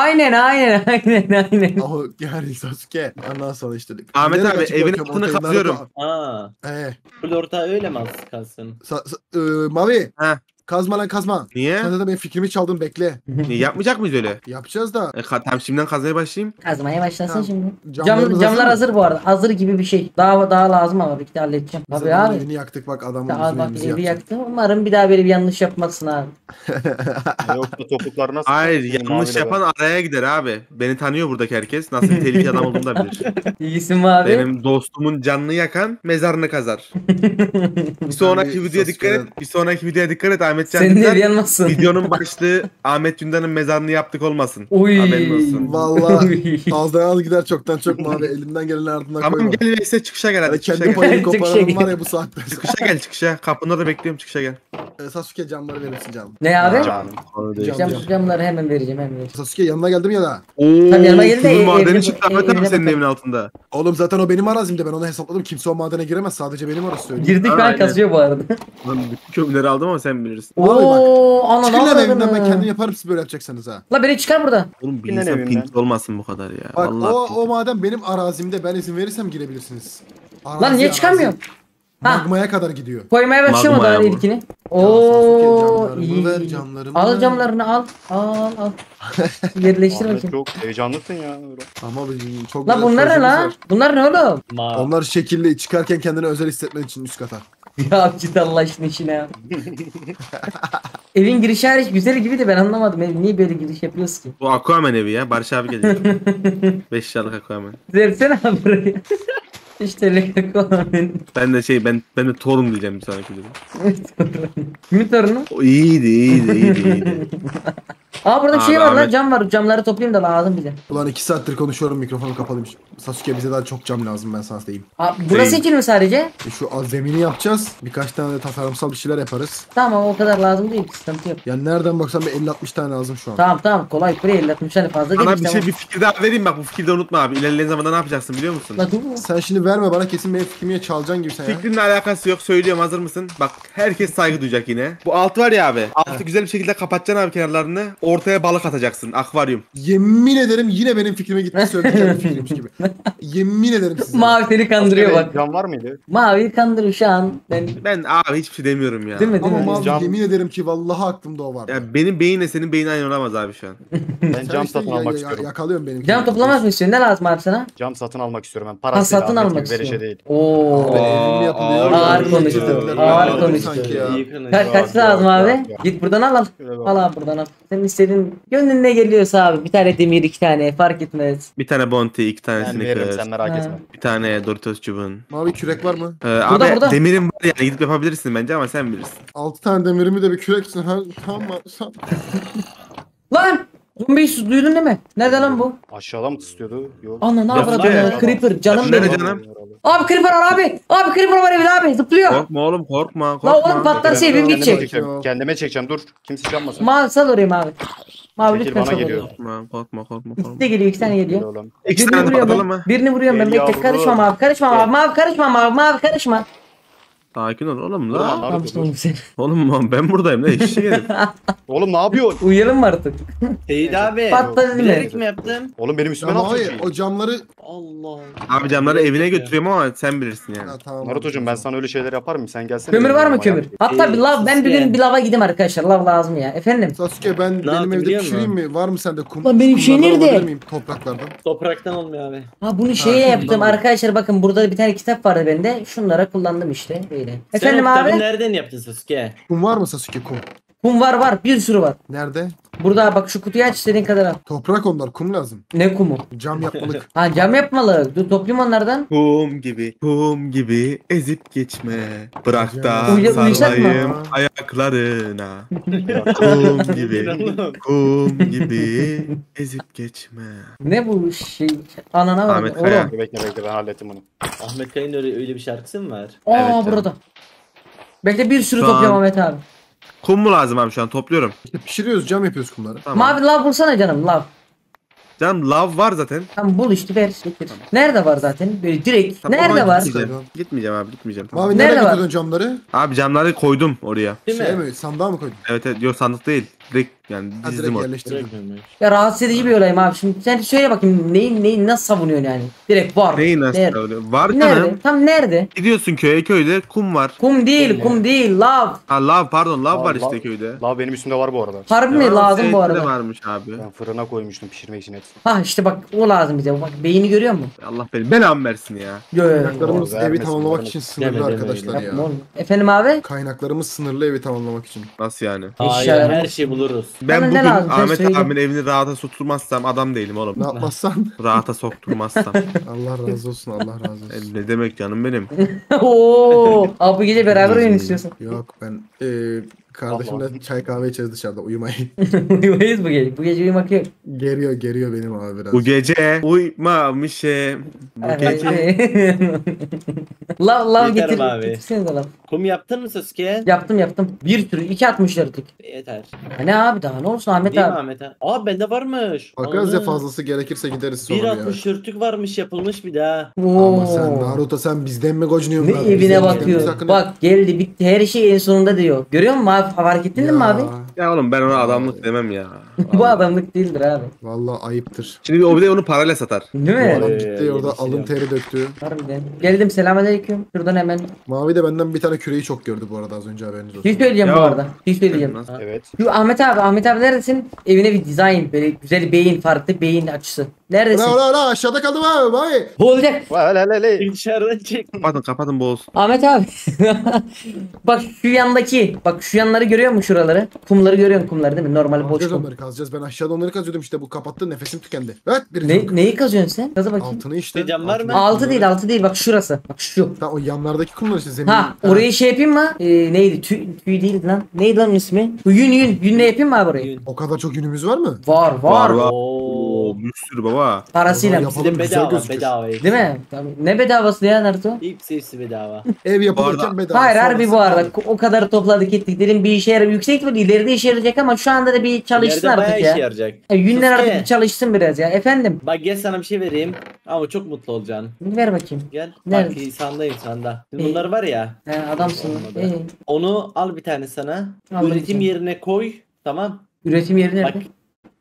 aynen.
Aho yani Sasuke. Ondan sonra işte.
Ahmet
Bilerek
abi,
açık
evin
bakıyorum,
altını
ortaya
kazıyorum.
Aa,
Ee,
full orta öyle mi az kalsın?
Mavi.
Ha.
Kazma lan kazma.
Niye?
Sen de benim fikrimi çaldın bekle.
Yapmayacak mıyız öyle?
Yapacağız da.
Tamam şimdiden kazmaya başlayayım.
Kazmaya başlasın
Tamam.
şimdi.
Camlarımız
Camlar
hazır
hazır bu arada. Hazır gibi bir şey. Daha lazım ama bir de halledeceğim.
Biz
Tabii
adamın
abi.
evini yaktık bak adamın
Daha
bizim
bak
evimizi
evi
yaktık.
yaktım. Umarım bir daha böyle bir yanlış yapmazsın abi.
Yoksa topuklar nasıl?
Hayır
Maviyle
yanlış
ben.
yapan araya gider abi. Beni tanıyor buradaki herkes. Nasıl bir tehlikeli adam olduğumu da bilir.
İyisin mi abi?
Benim dostumun canını yakan mezarını kazar. Bir sonraki videoya dikkat et. Bir sonraki videoya dikkat et Ahmet Can
Senin de
Dündar.
evi yanmasın.
Videonun başlığı Ahmet Cündan'ın mezarını yaptık olmasın.
Uy.
Haberin olsun.
Vallahi ağızdan al gider çoktan çok Mavi. Elimden gelen ardından
Tamam
koyma.
gel Veysel çıkışa gel hadi
Yani
çıkışa
kendi
gel.
payını
Çıkışa
koparanım
gel.
var ya bu saatte.
Çıkışa gel çıkışa. Kapında da bekliyorum çıkışa gel.
Sasuke camları verirsin canım.
Ne abi?
Canım.
Cam.
Camları hemen vereceğim.
Sasuke yanına geldim ya da.
Ooo
Tabii yanıma geldi de
şunun
evine-
madeni çıktı Ahmet
evine
abi senin
bakalım.
evin altında.
Oğlum zaten o benim arazimde ben onu hesapladım. Kimse o madene giremez sadece benim orası söyleyeyim.
Girdik ben
Aynen.
kazıyor bu arada.
Lan bütün kömürleri aldım ama sen bilirsin.
Abi bak,
Oo ana
Çıkın
ne
lan evimden ben
yapıyordun?
kendim yaparım siz böyle yapacaksanız ha.
La beni çıkar buradan.
Oğlum bir
Yine
insan
evimden.
pinti olmasın bu kadar ya.
Bak
Vallahi
o maden benim arazimde ben izin verirsem girebilirsiniz.
Lan niye çıkamıyorum? Ha.
Magmaya kadar gidiyor.
Koymaya başlıyorum o
Magmaya
zaman
bu.
ilkini.
Sasuke,
Oo
camlarımı
iyi.
ver, camlarımı
Al
ver.
camlarını al. Al. Yerleştir
Ahmet
bakayım.
çok heyecanlısın ya.
Ama bizim çok
La
güzel
bunlar ne
projemiz
la?
var.
Bunlar ne oğlum?
Ma.
Onlar şekilli çıkarken kendini özel hissetmen için üst kata.
Ya git Allah aşkına işine ya. Evin girişi hariç güzel gibi de ben anlamadım. Ev niye böyle giriş yapıyoruz ki?
Bu Aquaman evi ya. Barış abi gelecek. 5 yıllık Aquaman.
Versene abi burayı. İşte Lekomen.
Ben de Thor'um diyeceğim bir sonraki videoda.
Kimin torunu?
O iyiydi.
Aa burada bir şey
Abi,
var lan
Ahmet.
cam var. Camları toplayayım da lazım bize.
Ulan 2 saattir konuşuyorum mikrofonum kapalıymış. Sasuke bize daha çok cam lazım ben sana diyeyim.
Aa, burası
Değil.
için mi sadece?
Şu zemini yapacağız. Birkaç tane de tasarımsal bir şeyler yaparız.
Tamam o kadar lazım değil. Sıkıntı yok.
Yani nereden baksan bir 50-60 tane lazım şu an.
Tamam kolay. Buraya 50-60 tane fazla değil.
Sana
işte
bir fikir daha vereyim bak bu fikri de unutma abi. İlerleyen zamanda ne yapacaksın biliyor musun?
La dur.
Sen şimdi verme bana kesin benim fikrimi çalacaksın gibi sen ya.
Fikrinle alakası yok söylüyorum hazır mısın? Bak herkes saygı duyacak yine. Bu alt var ya abi. Altı güzel bir şekilde kapatacaksın abi kenarlarını. ortaya balık atacaksın. Akvaryum.
Yemin ederim yine benim fikrime gitti söyleyeceğim fikriymiş gibi. Yemin ederim size.
Mavi seni kandırıyor bak.
Can var mıydı?
Mavi kandırıyor şu an.
Ben abi hiçbir şey demiyorum ya.
Değil mi? Değil
Ama
mi?
Mavi
Cam-
yemin ederim ki vallahi aklımda o vardı.
Ya benim beyinle senin beynin aynı olamaz abi şu an.
Ben
Sen
cam
işte
satın almak istiyorum.
Yakalıyorum benim.
Cam toplamak mı istiyorsun? Ne lazım abi sana?
Cam satın almak istiyorum ben.
Ha,
Parasıyla
satın
Ahmet
almak
gibi verişe
istiyorum.
değil.
Oo.
Evim mi yapılıyor?
Ağır
Yemin
konuştu.
ederim.
Ağır
Ben
konuştu.
sanki ya.
İyi konuşuyor.
Kaç
Yok,
lazım
yok,
abi?
yok, yok.
Git buradan al.
Şöyle bak.
Al abi buradan al. Senin istediğin gönlüne geliyorsa abi. Bir tane demir, iki tane fark etmez.
Bir tane Bounty, iki tane
Ben veririm
Snickers,
sen merak
Ha.
etme.
bir tane Doritos çubuğun.
Mavi kürek var mı?
Abi
burada.
demirin var yani gidip yapabilirsin bence ama sen bilirsin.
6 tane demirimi de bir küreksin. Ha, tamam mı?
Lan! Zombiyi sus duydun değil mi? Nerede lan bu?
Aşağıda mı istiyordu? Yok.
Ana ne
Ya
yapıyor
işte.
lan? Creeper canım
Nerede
benim.
canım?
Abi Creeper var abi. Abi Creeper var evde abi. Zıplıyor.
Korkma oğlum korkma
La
korkma.
oğlum patlarsa
Kendime
evim gidecek.
çekeceğim.
Kendime çekeceğim dur. Kimse çalmasın.
Mavi sal oraya mavi. Mavi
Çekil,
lütfen
bana
sal
geliyor.
oraya.
Korkma.
İkisi de geliyor, iki tane geliyor.
Oğlum.
İki
Birini
tane
vuruyorum
patlatalım
ben.
mı?
Birini vuruyorum ben.
Gel
Bekle
yavrum.
karışma mavi. Karışma
Gel.
mavi. Mavi karışma mavi. Mavi karışma.
Sakin ol oğlum
Dur lan,
la.
Naruto,
Tamam
dur.
tamam sen.
Oğlum ben buradayım la eşeğim.
Oğlum ne yapıyorsun?
Uyuyalım mı artık?
Seyit abi.
Patladı değil mi?
Bilerek mi yaptın?
Oğlum benim
Ya
üstüme ne
Mavi
yapıyorsun?
o camları...
Allah.
Abi camları evine götürüyorum ama sen bilirsin yani.
Ha, tamam.
Naruto'cum ben sana öyle şeyler yaparım. Sen gelsene.
Kömür
benim
var mı
yanıma
kömür?
ya.
Hatta bir lav ben bir gün
Sasuke.
bir lava gideyim arkadaşlar. Lav lazım ya. Efendim?
Sasuke benim
yaptın
evde
biliyor
pişireyim
musun?
mi? Var mı sende kum?
Lan benim şey
Kumlardan
nerede?
alabilir miyim? Topraklardan.
Topraktan olmuyor abi.
Ha bunu şeye
Ha,
yaptım
tamam.
arkadaşlar bakın burada bir tane kitap vardı bende. Şunlara kullandım işte böyle. Efendim
Sen o kitabı
abi?
nereden yaptın Sasuke?
Kum var mı Sasuke kum?
Kum var bir sürü var.
Nerede?
Burada bak şu kutuyu aç istediğin kadar al.
Toprak onlar kum lazım.
Ne kumu?
Cam yapmalık.
Ha cam yapmalı. Dur toplayayım onlardan.
Kum gibi ezip geçme. Bırak da
Uyusak mı?
sarılayım ayaklarına. Kum gibi ezip geçme.
Ne bu şey? Anana var.
Ahmet Kaya.
Oğlum.
Bekle ben hallettim bunu.
Ahmet Kaya'nın öyle bir şarkısı mı var?
Aa
Evet canım.
burada. Bekle bir sürü
Şu
topluyorum
an-
Ahmet abi.
Kum mu lazım abi şu an topluyorum.
İşte pişiriyoruz cam yapıyoruz kumları.
Tamam.
Mavi lav bulsana canım lav.
Canım lav var zaten.
Tamam bul işte ver getir. Nerede var zaten? Böyle direkt.
Tamam,
Nerede
oradan
var?
Gitmeyeceğim. Gitmeyeceğim abi gitmeyeceğim.
Mavi
Nerede
nereye
var?
götürdün camları?
Abi camları koydum oraya.
Değil
Şey
mi?
mi? Sandığa mı koydun?
Evet yok sandık değil. Direkt yani
Ha
dizdim
direkt
oraya.
yerleştirdin.
Bırakmıyorum.
Ya rahatsız edici bir olayım abi. Şimdi sen söyle bakayım neyi nasıl savunuyorsun yani? Direkt var.
Neyi nasıl
Nerede?
öyle? Var
Nerede?
canım.
Tam nerede?
Gidiyorsun köyde kum var.
Kum değil, kum değil, lav.
Ha lav pardon lav var
Lav-
işte köyde.
Lav benim üstümde var bu arada.
Harbi mi
Ya,
lazım bu
zeytin de
arada?
varmış abi.
Ben fırına koymuştum pişirmek için hepsini.
Ha işte bak o lazım bize. Bak beyni görüyor musun?
Allah belamı versin ya.
Kaynaklarımız
Doğru,
evi
vermesin,
tamamlamak
vermesin.
için sınırlı
Deme, deme
arkadaşlar
öyle.
ya.
Yapma oğlum. Efendim abi?
Kaynaklarımız sınırlı evi tamamlamak için.
Nasıl yani?
Hayır
Eşyalarımız-
her şeyi buluruz.
Ben
Bana ne
bugün
lazım? Sen
Ahmet
söyle.
abinin evini rahata sokturmazsam adam değilim oğlum.
Ne yapmazsan
Rahata sokturmazsam.
Allah razı olsun Allah razı olsun.
Ne demek canım benim.
Oo, abi bu gece beraber oyun istiyorsun.
Yok ben kardeşimle çay kahve içeriz dışarıda uyumayı.
Uyumayız bu gece. Bu gece uyumak yok.
Geriyor benim abi biraz.
Bu gece uyumamışım. Bu gece.
Lav
Yeter
getir.
abi.
Getirsene de lav.
Kum yaptın mı Sasuke?
Yaptım. Bir sürü. 2.64'lük.
Yeter.
Ha ne abi daha ne olsun Ahmet
Değil mi
abi.
Ahmet abi? Aa bende varmış.
Bakarız ya
Ana.
fazlası gerekirse gideriz sonra ya.
1.64'lük varmış yapılmış bir daha.
Ama sen
Oo.
Naruto sen bizden mi gocunuyorsun?
Ne
lan?
evine
Bizden mi
bakıyor.
sakın-
Bak geldi bitti her şey en sonunda diyor. Görüyor musun abi? Fark ettin mi abi?
Ya oğlum ben ona adamlık demem ya.
Bu adamlık değildir abi.
Vallahi ayıptır.
Şimdi o bir de onu parayla satar.
Değil
Bu
mi?
adam
Ee,
gitti orada
yeni
alın
silah.
teri döktü.
Harbiden. Geldim selamünaleyküm. Şuradan hemen.
Mavi de benden bir tane küreği çok gördü bu arada az önce haberiniz
Bir
olsun.
şey söyleyeceğim
Ya.
bu arada. Bir şey söyleyeceğim.
Nasıl?
Evet.
Şu Ahmet abi neredesin? Evine bir dizayn böyle güzel beyin farklı beyin açısı. Neredesin?
La aşağıda kaldım abi Mavi.
Olacak.
Vay.
Dışarıdan çek.
Kapatın boğulsun.
Ahmet abi. Bak şu yandaki. Bak şu yanları görüyor musun şuraları? Kumları görüyor musun kumları değil mi? Normal boş
Kazacağız
kum.
onları kazacağız. Ben aşağıda onları kazıyordum işte bu kapattı nefesim tükendi. Evet birisi.
Neyi kazıyorsun sen? Kazı bakayım.
Altını işte.
Bir cam var mı?
Altını-
Altı değil bak şurası. Bak şu.
Ha, o yanlardaki kumlar işte zemin.
Ha orayı şey yapayım mı? Neydi? Tüy değildi lan. Neydi lan onun ismi? Yün ne yapayım mı abi orayı?
O kadar çok günümüz var mı?
Var.
Oo.
Oo bir sürü baba.
Parasıyla.
O zaman
Bir de
güzel
bedava
gözükür.
bedava.
Değil mi? Tabii. Ne bedavası ya Naruto?
Hepsi bedava.
Ev
Bu
yapılırken
arada-
bedava.
Hayır harbi bu
sonrası
arada
pahalı.
o kadar topladık ettik dedim bir işe yarar yüksek ihtimalle ileride işe yarayacak ama şu anda da bir çalışsın
İleride bayağı
artık
işe
ya.
yarayacak.
Yünler
Sasuke,
artık bir çalışsın biraz ya efendim.
Bak gel sana bir şey vereyim. Ama çok mutlu olacaksın.
Ver bakayım.
Gel.
Nerede?
Bak sandayım sanda.
İyi.
Bunlar var ya.
He adamsın.
Olmadı. Onu al bir tane sana.
Al bir
Üretim
tane.
yerine koy. Tamam.
Üretim yeri nerede?
Bak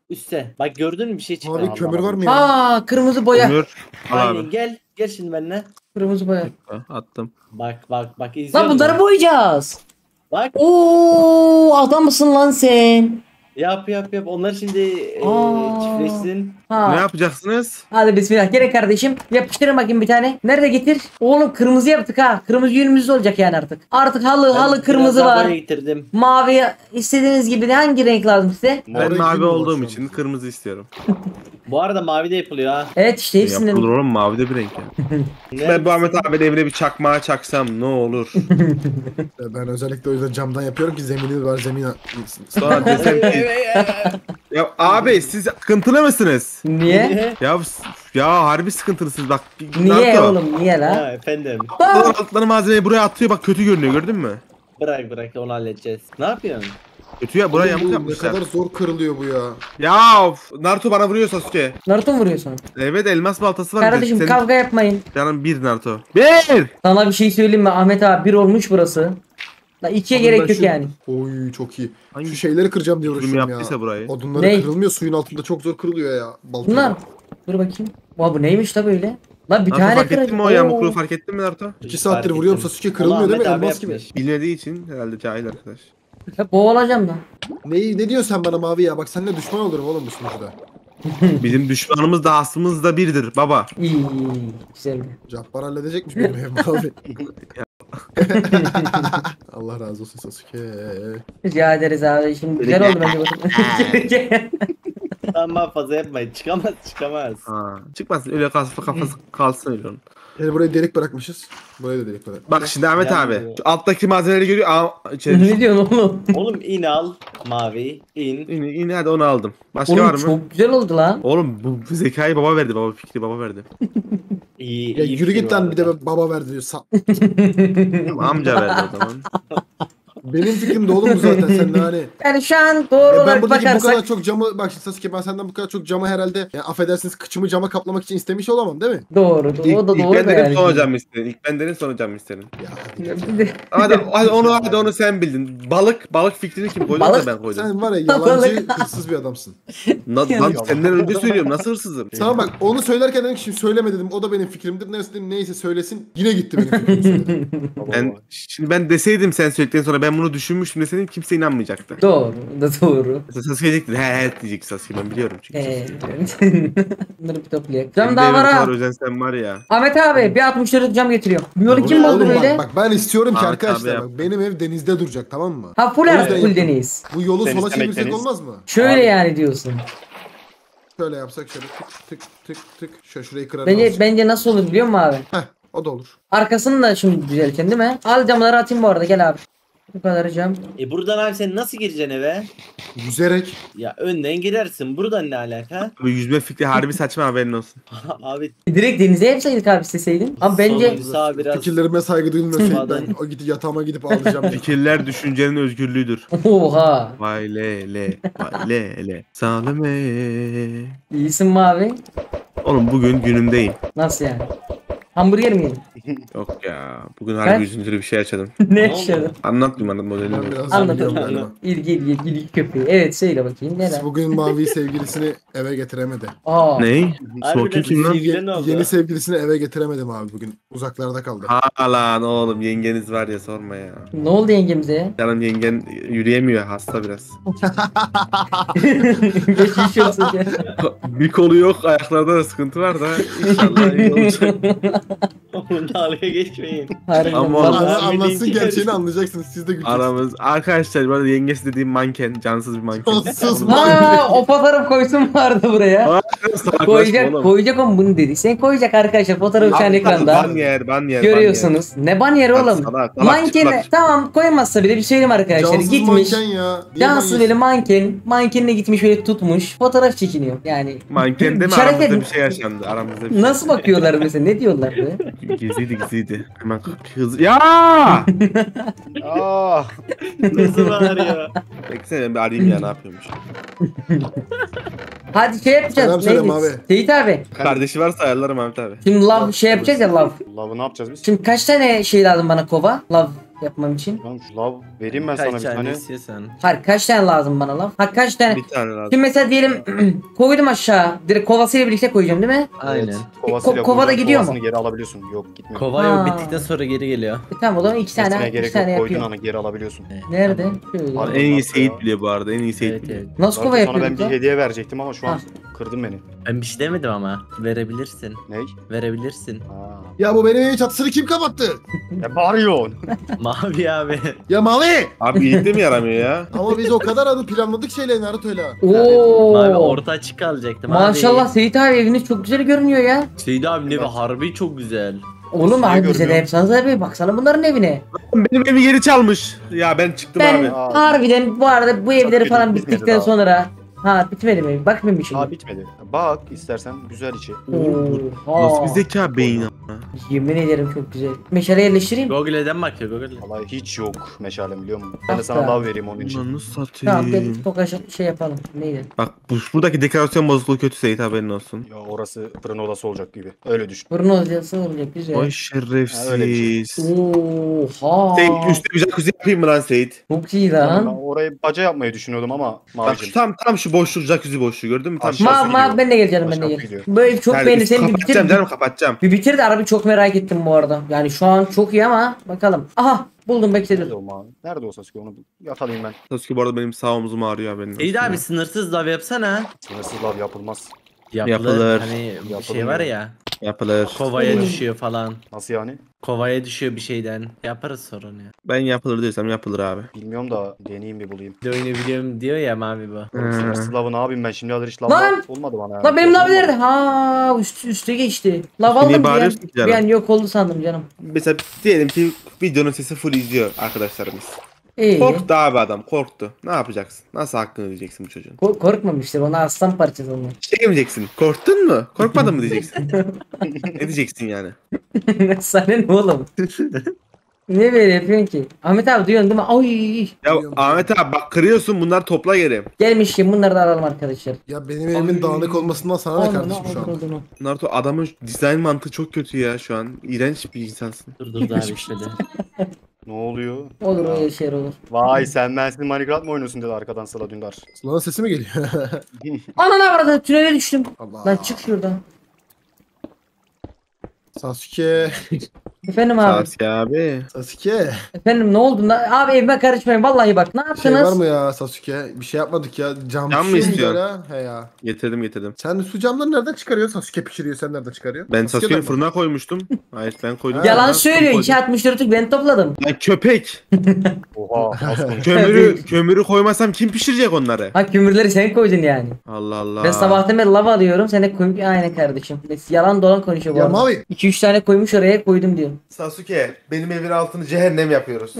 Üste. Bak gördün mü bir şey çıktı.
Abi kömür var mı ya?
Aa kırmızı boya.
Ömür. Al
Aynen
abi.
gel. Gel şimdi benimle.
Kırmızı boya.
Attım.
Bak izliyor
Lan
musun?
bunları boyayacağız.
Bak
Oo adam mısın lan sen?
yap. Onlar şimdi
Aa.
çiftleşsin.
Ne
Ha.
yapacaksınız?
Hadi bismillah. Gene kardeşim. Yapıştırın bakayım bir tane. Nerede getir? Oğlum kırmızı yaptık ha. Kırmızı yünümüz olacak yani artık. Artık halı
Ben
kırmızı
biraz daha
var.
boya getirdim.
Mavi istediğiniz gibi de hangi renk lazım size?
Ben
Mor
mavi
rengi mi var
olduğum
şu an?
için kırmızı istiyorum.
Bu arada mavi de yapılıyor ha.
Evet işte
Yapılır
hepsinden.
oğlum mavi de bir renk ya.
Ne?
Ben bu Ahmet abi evine bir çakmağa çaksam ne olur.
Ben özellikle o yüzden camdan yapıyorum ki zemini var zemin gitsin.
Sonra desem ki ya abi siz sıkıntılı mısınız?
Niye?
Ya harbi sıkıntılısınız bak.
Niye
Naruto,
oğlum? Niye lan?
Ha efendim.
altları malzemeyi buraya atıyor bak kötü görünüyor gördün mü?
Bırak onu halledeceğiz. Ne yapıyorsun?
Kötü ya buraya yamuk
Oğlum, ne
yapmışlar.
kadar zor kırılıyor bu ya.
Ya of, Naruto bana vuruyor Sasuke.
Naruto mu vuruyorsun?
Evet elmas baltası var. bir de.
Kardeşim
Senin
kavga yapmayın.
canın bir Naruto. Bir!
Sana bir şey söyleyeyim mi Ahmet abi? Bir olmuş burası. La ikiye
Abi ben
gerek yok
şu-
yani.
Oy çok iyi.
Hangi
Şu şeyleri kıracağım diye
zulüm
uğraşıyorum ya.
yaptıysa burayı.
Odunları
Ney?
kırılmıyor suyun altında çok zor kırılıyor ya. Baltayla.
Bunlar. Dur bakayım. Vay bu neymiş da böyle? La bir
Naruto
tane
fark ettin mi o yamukluğu
Oo.
fark ettin mi Naruto?
2 saattir
Fark
vuruyorum
ettim.
Sasuke kırılmıyor değil mi?
Ahmet abi
Elmas gibi.
yapmış.
Bilmediği için herhalde cahil arkadaş.
Ya boğulacağım da.
Ne diyorsun sen bana mavi ya? Bak seninle düşman olurum oğlum bu sunucuda.
Bizim düşmanımız da aslımız da birdir baba.
İyi. Güzel.
Cabbar halledecekmiş benim evim abi. Allah razı olsun Sasuke.
Rica ederiz abi. Şimdi güzel oldu bence bakın.
Tamam fazla yapmayın. Çıkamaz.
Ha, çıkmasın öyle kafası kalsın öyle onun.
Yani buraya delik bırakmışız. Buraya da delik bırak.
Bak şimdi Ahmet
Yani
abi
bu-
şu alttaki malzemeleri görüyor. İçeri
Ne diyorsun oğlum?
Oğlum in al. Mavi. in.
yine hadi onu aldım. Başka var
Oğlum
mı?
çok güzel oldu lan.
Oğlum bu zekayı baba verdi baba fikri baba verdi.
İyi.
Ya
iyi
yürü
fikir
git
bu
lan bir de
arada.
baba verdi diyor.
Amca verdi o zaman.
Benim fikrim de oğlum bu zaten sen de hani.
Yani şu an doğru
Ya ben
olarak
buradaki bu
bakarsak.
kadar çok camı bak şimdi Sasuke ben senden bu kadar çok camı herhalde affedersiniz kıçımı cama kaplamak için istemiş olamam değil mi?
Doğru. O da
İlk
doğru
ben
da
dedim
yani.
sonra cam istedim. İlk ben dedim sonra cam istedim.
Ya hadi.
Bir de-
Hadi onu sen bildin. Balık fikrini kim koydu
Balık-
da ben koydum.
Sen var ya yalancı hırsız bir adamsın.
Lan senden önce söylüyorum nasıl hırsızım?
Sana bak onu söylerken dedim ki şimdi söyleme dedim o da benim fikrimdir. Neyse dedim neyse söylesin yine gitti benim fikrim. söyledi.
Şimdi ben deseydim sen söyledikten sonra ben bunu düşünmüştüm deseydim kimse inanmayacaktı.
Doğru. Da doğru.
Sasuke diyecekti he diyecek Sasuke ben biliyorum çünkü.
Bunları bir toplayalım.
Benim
Cam
de
daha
evim
var ha.
kadar özen sen var ya.
Ahmet abi bir 64 cam getiriyorum. Bu yolu kim
Oğlum
buldu böyle?
bak ben istiyorum ki
Ahmet
arkadaşlar
abi
bak benim ev denizde duracak tamam mı?
Ha full
O yüzden
artık full
yapıyorum.
deniz.
Bu yolu
Deniz
sola
demek
çevirsek
deniz.
olmaz mı?
Şöyle
Abi.
yani diyorsun.
Şöyle yapsak şöyle tık tık tık tık şöyle şurayı kırarız.
Bence nasıl olur biliyor musun abi?
Heh o da olur.
Arkasını da şimdi düzeltin değil mi? Al camları atayım bu arada gel abi. Bu kadar cam.
Buradan abi sen nasıl gireceksin eve?
Yüzerek.
Ya önden girersin. Buradan ne alaka?
Bu yüzme fikri harbi saçma haberin olsun.
Abi
Direkt denize yapsaydık abi isteseydin. Ama bence
Solun sağ biraz.
Fikirlerime saygı duyulmuyorsa
Sağdan.
ben o gidip yatağıma gidip alacağım.
Fikirler düşüncenin özgürlüğüdür.
oha.
Vay le vay le Salome.
İyisin mi abi?
Oğlum bugün günümdeyim.
Nasıl yani? Hamburger mi yedin?
Yok ya bugün
Ben-
harbi üzüntülü bir şey yaşadım.
Ne
oldu?
yaşadın?
Anlatmayayım
Ben
modelini.
biraz
Anladım.
biliyorum galiba.
İlgi köpeği. Evet söyle bakayım neler?
Bugün mavi sevgilisini eve getiremedi.
Aa.
Ney? Smoking kim lan?
Sevgili ne oldu?
Yeni sevgilisini eve getiremedim abi bugün. Uzaklarda kaldı.
Ha lan oğlum yengeniz var ya sorma ya.
Ne oldu yengemize ya?
Canım yengen yürüyemiyor hasta biraz.
Geçmiş olsun ya.
Bir kolu yok ayaklarda da sıkıntı var da inşallah iyi olacak.
Oğlum dalga geçmeyin.
Harbiden.
Ama
Vallahi-
Abi,
Anlatsın
linki
gerçeğini
karıştı.
anlayacaksınız. Siz de güleceksiniz.
Aramız arkadaşlar bu arada yengesi dediğim manken cansız bir manken.
Cansız
Onu-
manken.
Ha o fotoğraf koysun vardı buraya.
Salaklaşma
Koyacak
oğlum.
koyacak ama bunu dedi. Sen koyacak arkadaşlar fotoğraf şu an ekranda.
Ban yer.
Görüyorsunuz. Ne ban yeri oğlum?
Salak,
Manken
salak.
tamam koyamazsa bile bir söyleyeyim arkadaşlar.
Cansız
Gitmiş.
manken ya. Niye
Cansız
manyak-
böyle manken. Mankenine gitmiş böyle tutmuş. Fotoğraf çekiniyor. Yani
Mankende mi
İşaret
aramızda
edin.
bir şey yaşandı aramızda bir şey.
nasıl bakıyorlar mesela? Ne diyorlar be?
Gizliydi. Hemen hızlı. Ya!
Ah.
Nasıl bağırıyor?
Beklesene ben bir arayayım ya ne yapıyormuş.
Hadi şey yapacağız.
Selam söyle
Neydi?
abi.
Seyit abi.
Kardeşi varsa ayarlarım Ahmet abi.
Şimdi lav şey yapacağız ya lav.
Lavı ne yapacağız biz?
Şimdi kaç tane şey lazım bana kova? Lav yapmam için?
Tamam şu lav vereyim ben sana
Kaç
bir
tane
tane.
istiyorsan.
Hayır kaç tane lazım bana lan? Ha kaç tane?
Bir tane lazım.
Şimdi mesela diyelim koydum aşağı. Direkt kovasıyla birlikte koyacağım değil mi?
Aynen.
Evet, kovasıyla
Kovada
koyacaksın,
gidiyor mu?
kovasını geri alabiliyorsun. Yok gitmiyor.
Kova
Ha.
yok bittikten sonra geri geliyor.
Tamam o zaman iki
Kesmeye
tane, iki
gerek
tane
yok. Koyduğun
yapıyorum.
anı geri alabiliyorsun.
Nerede? Şöyle.
Abi,
En iyi
Nasıl
Seyit
ya?
biliyor bu arada. En iyi Seyit
Evet,
biliyor.
evet.
Nasıl kova
Zaten sana ben
yapıyorduk
bir
lan?
hediye verecektim ama şu an
Ha.
kırdın beni.
Ben bir şey demedim ama. Verebilirsin.
Ney?
Verebilirsin.
Aa.
Ya bu benim evin çatısını kim kapattı?
Ya bağırıyorsun.
Mavi abi.
Ya Mavi.
Abi iyilikte mi yaramıyor ya?
Ama biz o kadar adı planladık şeyle Naruto'yla.
Mavi
Oo.
orta açık kalacaktım
Maşallah
abi.
Seyit abi eviniz çok güzel görünüyor ya.
Seyit abi ne be harbi çok güzel.
Oğlum
Nasıl
abi bize de
görünüyor?
yapsanız abi baksana bunların evine.
Benim evi geri çalmış. Ya ben çıktım
Ben
abi.
Abi.
harbiden bu arada bu evleri
kötü
falan
bitmedi
bittikten
daha.
sonra ha bitmedi mi? Bakmayayım şimdi.
Daha bitmedi. Bak istersen güzel içi.
Nasıl bir
Oha.
zeka beyin ama.
Yemin ederim çok güzel. Meşale yerleştireyim.
Google'den bakıyor Google'den.
Vallahi hiç yok meşale biliyor musun? Ben de
Ah
sana
be.
lav vereyim onun için.
Ulan nasıl
Tamam
satayım?
bir tokaş şey yapalım. Neydi?
Bak buradaki dekorasyon bozukluğu kötü Seyit haberin olsun.
Ya orası fırın odası olacak gibi. Öyle düşün.
Fırın olacaksa olacak güzel.
Vay
Ha, öyle bir
şerefsiz.
Oha.
Seyit üstte bir jacuzzi yapayım mı lan Seyit?
Çok iyi
Ben
lan.
orayı baca yapmayı düşünüyordum ama
Bak
Mavicim.
tam şu boşluk jacuzzi boşluğu gördün mü? Tam
Aşağı-
şurası
gidiyor.
Ben de geleceğim ben de
Aşağı
geleceğim.
gidiyor.
Bu ev çok
Yani
beğendim. Sen bir bitir.
kapatacağım canım kapatacağım.
Bir bitir de arabayı çok merak ettim bu arada. Yani şu an çok iyi ama bakalım. Aha buldum bekle
Nerede
dur.
o mavi? Nerede o Sasuke onu yakalayayım ben.
Sasuke bu arada benim sağ omzum ağrıyor haberin olsun.
Seyit abi
ya.
sınırsız lav yapsana.
Sınırsız lav yapılmaz.
Yapılır.
Hani bir şey
Yapılmıyor.
var ya.
Yapılır.
Kovaya düşüyor falan.
Nasıl yani?
Kovaya düşüyor bir şeyden. Yaparız sorun ya.
Ben yapılır diyorsam yapılır abi.
Bilmiyorum da deneyeyim bir bulayım.
Bir de oyunu biliyorum diyor ya Mavi bu.
Sınırsız lavı ne yapayım ben şimdi alır hiç lav
Lan!
olmadı bana yani.
Lan benim lav
Olmadı.
nerede? Ha üstü geçti. Lav
Niye
aldım bir an,
bağırıyorsun ki canım?
bir an yok oldu sandım canım.
Mesela diyelim ki videonun sesi full izliyor arkadaşlarımız.
İyi.
Korktu abi adam korktu. Ne yapacaksın? Nasıl hakkını diyeceksin bu çocuğun?
Korkmamıştır ona aslan parçası onu.
Şey mi diyeceksin? Korktun mu? Korkmadın mı diyeceksin? Ne diyeceksin yani?
Sana ne oğlum? Ne böyle yapıyorsun ki? Ahmet abi duyuyorsun değil mi? Ay.
Ya Ahmet abi bak kırıyorsun bunlar topla geri.
Gelmiş ki bunları da alalım arkadaşlar.
Ya benim evimin dağınık olmasından sana ne kardeşim şu an?
Naruto adamın dizayn mantığı çok kötü ya şu an. İğrenç bir insansın.
Dur daha bitmedi.
Ne oluyor?
Olur
Ya.
öyle şeyler olur.
Vay sen bensiz Minecraft mı oynuyorsun dedi arkadan Sıla Dündar.
Sıla'nın sesi mi geliyor?
Anana vardı tünele düştüm.
Allah.
Lan çık şuradan.
Sasuke.
Efendim abi.
Sasuke abi.
Sasuke.
Efendim ne oldu? Abi evime karışmayın vallahi bak. Ne
Bir şey var
yaptınız?
mı ya Sasuke? Bir şey yapmadık ya. Cam
Cam mı
pişiyor mu
istiyorsun?
böyle? He ya.
Getirdim.
Sen su camları nereden çıkarıyorsun? Sasuke pişiriyor sen nereden çıkarıyorsun?
Ben
Sasuke'den
Sasuke'nin
mi?
fırına koymuştum. Hayır ben koydum.
Ha.
Yalan
Ben
söylüyor.
koydum.
264'lük ben topladım.
Lan köpek.
Oha az konuş.
Kömürü koymasam kim pişirecek onları?
Ha kömürleri sen koydun yani.
Allah Allah.
Ben sabahtan beri lava alıyorum. Sen de koy. Aynen kardeşim. Yalan dolan konuşuyor bu
Ya
arada.
Mavi.
2-3 tane koymuş oraya koydum diyor.
Sasuke benim evin altını cehennem yapıyoruz.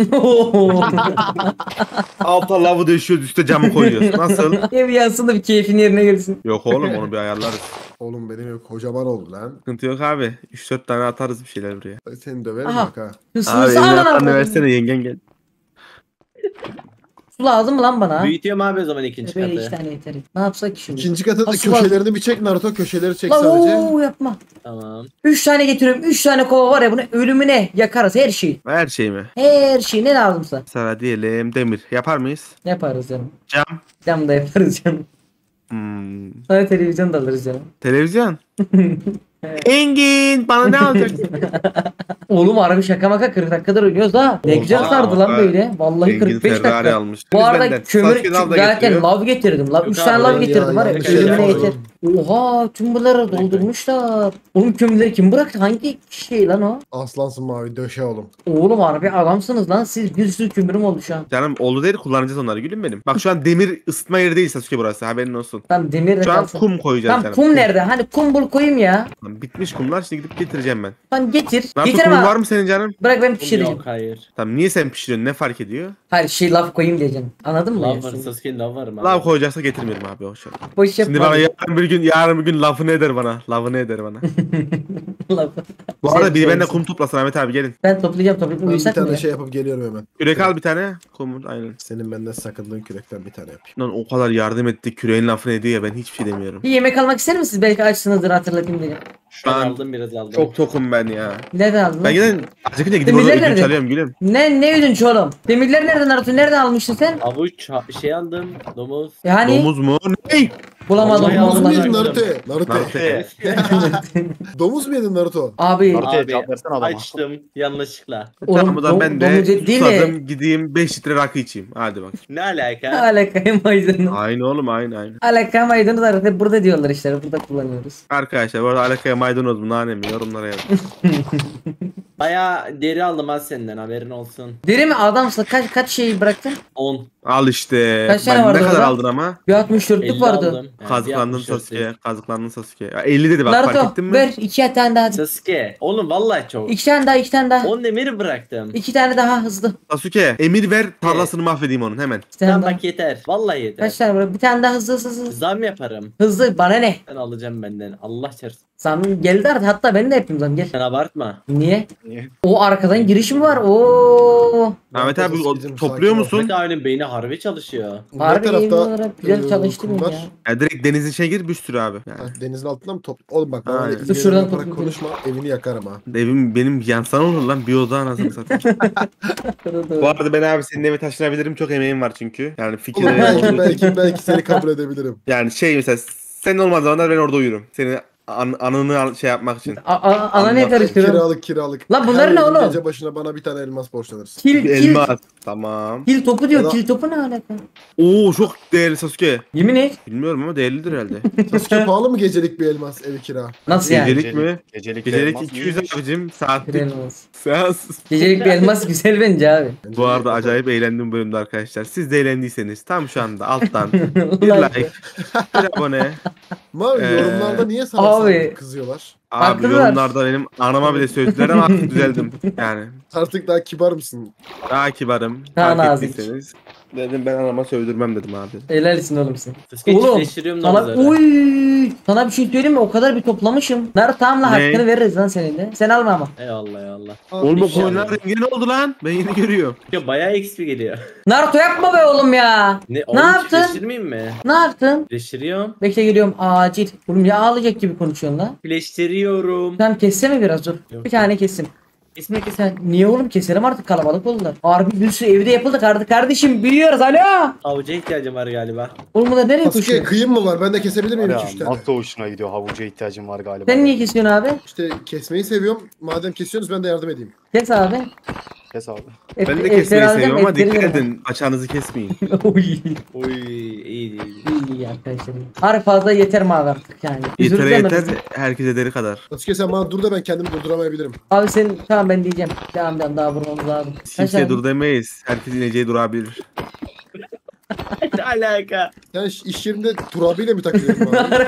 Alta lavı döşüyoruz üstte camı koyuyoruz. Nasıl?
Ev yansın da bir keyfin yerine gelsin.
Yok oğlum onu bir ayarlarız.
Oğlum benim ev kocaman oldu lan.
Sıkıntı yok abi. 3-4 tane atarız bir şeyler buraya.
Ben seni döverim
Aha.
bak ha.
Abi
Hırsını
evin
sağlan
anahtarını
abi.
versene yengen gel.
Su lazım mı lan bana?
Büyütüyorum abi o zaman ikinci
Böyle 2
katı.
tane yeter. Ne yapsak ki şimdi?
İkinci katın da
Asıl
köşelerini bir çek Naruto. Köşeleri çek
Lan
sadece.
ooo yapma.
Tamam.
3 tane getiriyorum. 3 tane kova var ya bunu ölümüne yakarız her şeyi.
Her şey mi?
Her şey ne lazımsa.
Sana diyelim demir. Yapar mıyız?
Yaparız canım.
Cam.
Cam da yaparız canım.
Hmm.
Sana televizyon da alırız canım.
Televizyon. Engin bana ne alacaksın?
Oğlum harbi şaka maka 40 dakikadır oynuyoruz ha. Ne
Oha,
güzel sardı lan
bak.
böyle. Vallahi
Engin
45
Ferrari
dakika.
almış.
Bu
Biz
arada
benden.
kömür
Sasuke'nin al da
zaten
getiriyor.
lav getirdim. Lav
Yok
3 tane
abi,
lav
ya,
getirdim var ya.
ya,
Ölümüne
ya.
yeter. Oha tüm bunları doldurmuşlar. Oğlum kömürleri kim bıraktı? Hangi şey lan o?
Aslansın Mavi döşe oğlum.
Oğlum harbi adamsınız lan. Siz bir sürü kömürüm oldu şu an.
Canım oldu değil kullanacağız onları gülüm benim. Bak şu an demir ısıtma yeri değil Sasuke burası haberin olsun.
Tamam demir de
Şu an
kalsın.
kum koyacağız
Tamam
canım.
kum nerede? Hani kum bul koyayım ya.
Tamam, bitmiş kumlar şimdi gidip getireceğim ben.
Lan getir.
Naruto
Getir
kum
ama.
var mı senin canım?
Bırak ben pişireceğim.
Yok hayır.
Tamam niye sen pişiriyorsun ne fark ediyor?
Hayır şey laf koyayım diyeceksin. Anladın mı?
Lav
ya
var
şimdi?
Sasuke'nin lav var mı?
Lav koyacaksa getirmeyelim abi hoş geldin.
Boş
Şimdi
yapma.
bana yarın bir gün lafını eder bana. Lafını eder bana.
Laf.
Bu
Güzel
arada biri
bir
bende
şey.
kum toplasın Ahmet abi gelin.
Ben toplayacağım.
Ben bir
Uyusak mı
tane
ya?
şey yapıp geliyorum hemen.
Kürek al bir tane. Kum aynen.
Senin benden sakındığın kürekten bir tane yapayım.
Lan o kadar yardım etti küreğin lafını ediyor ya ben hiçbir şey demiyorum.
Bir yemek almak ister misiniz? Belki açsınızdır, hatırlatayım dedim.
Şu an
Ben
aldım biraz aldım.
çok tokum ben ya.
Nereden aldın?
Ben
lan?
giden acıkınca gidip orada
Demirler
ödünç
nerede?
alıyorum gülüm.
Ne ödünç oğlum? Demirler nereden Naruto? Nereden almıştın sen?
Avuç şey aldım. Domuz.
Yani
Domuz mu? Ne?
bulamadım.
Vallahi
Domuz mu
vallahi.
yedin
Naruto.
Naruto?
Naruto.
Domuz mu yedin Naruto?
Abi
Naruto'ya cevap versene adama.
açtım yanlışlıkla.
oğlum
Tamam o zaman ben de
domuz et değil mi?
susadım gideyim 5 litre rakı içeyim. Hadi bak.
Ne alaka?
Alakayı maydanoz.
Aynı oğlum aynı.
Alakayı maydanoz arada burada diyorlar işte. Burada kullanıyoruz.
Arkadaşlar bu arada alakaya maydanoz mu nane mi yorumlara yazın.
Bayağı deri aldım ha senden haberin olsun.
Deri mi adamsa kaç şeyi bıraktın?
10.
Al işte.
Kaç tane
Ben
vardı
ne kadar
orada?
aldın ama?
Bir 64'lük
50
vardı.
aldım. Yani
Kazıklandın
bir 64
Sasuke. Kazıklandın Sasuke. Ya 50 dedi bak fark
Naruto
ettin mi?
ver 2 tane daha.
Sasuke. Oğlum vallahi çok.
2 tane daha 2 tane daha.
10 demiri bıraktım.
2 tane daha hızlı.
Sasuke emir ver tarlasını mahvedeyim onun hemen.
2 tane
Tamam
daha.
bak yeter. Vallahi yeter.
Kaç tane var? Bir tane daha hızlı.
Zam yaparım.
Hızlı bana ne?
Ben alacağım benden. Allah çarpsın.
Zam geldi artık, hatta ben de yapayım zam gel.
Sen abartma.
Niye?
Niye?
O arkadan giriş mi var? Oo.
Ahmet abi
Sasuke'cim,
topluyor
sakin ol.
musun?
Mehmet abinin beyni harbi çalışıyor.
Ne
Harbi
tarafta,
yemin olarak güzel çalıştım
kum
ya.
var?
Ya direkt denizin içine gir bir sürü abi.
Ha,
Yani.
denizin altından mı Oğlum bak bana
Aynen.
öyle
Dur şuradan
yaparak
toplayayım.
konuşma evini yakarım ha.
Evim benim yansan olur lan bir oda anasını satayım. Bu arada ben abi senin eve taşınabilirim çok emeğim var çünkü. Yani
Oğlum
fikirleri
belki seni kabul edebilirim.
yani şey mesela sen olmadığı zamanlar ben orada uyurum. Senin anını şey yapmak için.
Ana ne karıştırıyorum?
Kiralık.
Lan bunlar
Her
ne
gün
oğlum?
Gece başına bana bir tane elmas borçlanırsın.
Kil
Elmas. Tamam.
Kil topu diyor.
Ya da-
Kil topu ne alaka?
Oo çok değerli Sasuke.
Yemin et.
Bilmiyorum ama değerlidir herhalde.
Sasuke pahalı mı gecelik bir elmas evi kira?
Nasıl yani?
Gecelik mi?
Gecelik,
Gecelik
elmas
200
iyiymiş.
abicim
Bir
saatlik.
elmas.
Seans.
Gecelik bir elmas güzel bence abi.
Bence
Bu arada
de-
acayip eğlendim bu bölümde arkadaşlar. Siz de eğlendiyseniz tam şu anda alttan bir
Ulan.
like, bir abone.
Ama yorumlarda niye sana
Abi.
kızıyorlar?
Abi
Haklılar.
yorumlarda benim anama bile söylediler ama artık düzeldim. Yani
Artık daha kibar mısın?
daha kibarım.
Daha
Fark
nazik.
ettiyseniz. Dedim ben anama sövdürmem dedim abi.
Helalsin oğlum sen.
Sasuke
Oğlum
çiftleştiriyorum
sana,
domuzları.
uy, sana bir şey söyleyeyim mi? O kadar bir toplamışım. Naruto'mla
Ne?
hakkını veririz lan senin de. Sen alma ama.
Eyvallah eyvallah.
Oğlum o
şey
koyunlar
aldım.
rengi ne oldu lan? Ben yeni görüyorum.
Ya bayağı XP geliyor.
Naruto yapma be oğlum ya.
Ne
yaptın?
Çiftleştirmeyeyim mi?
Ne yaptın?
Çiftleştiriyorum.
Bekle geliyorum acil. Oğlum ya ağlayacak gibi konuşuyorsun lan.
Çiftleştiriyorum.
Tamam kessene biraz dur.
Yok.
Bir tane kessin.
İsmi kes.
Sen niye oğlum keselim artık, kalabalık oldular. Harbi bir sürü evde yapıldı kardeşim, biliyoruz alo.
Avuca ihtiyacım var galiba.
Oğlum bu da nereye
Sasuke
koşuyor?
kıyım mı var? Ben de kesebilir miyim
Ya,
2-3 tane?
nasıl hoşuna gidiyor? Havuca ihtiyacım var galiba.
Sen niye kesiyorsun abi?
İşte kesmeyi seviyorum. Madem kesiyorsunuz ben de yardım edeyim.
Kes abi.
Kes abi.
Ben de
Etleri
kesmeyi
alacağım,
seviyorum ama
etleri
dikkat
veremem.
edin. Paçanızı kesmeyin.
Oy.
Oy iyi değil.
İyi arkadaşlar. Harbi fazla yeter mi abi artık yani?
Yeter
Üzüleceğim ben.
yeter. Herkese deri kadar.
Sasuke sen bana dur da ben kendimi durduramayabilirim.
Abi sen tamam, ben diyeceğim. Devam daha vurmamız lazım.
Biz kimseye
Kaç abi?
dur demeyiz. Herkes ineceği durabilir.
Ne alaka?
Sen iş yerinde turabiyle mi takılıyorsun bana?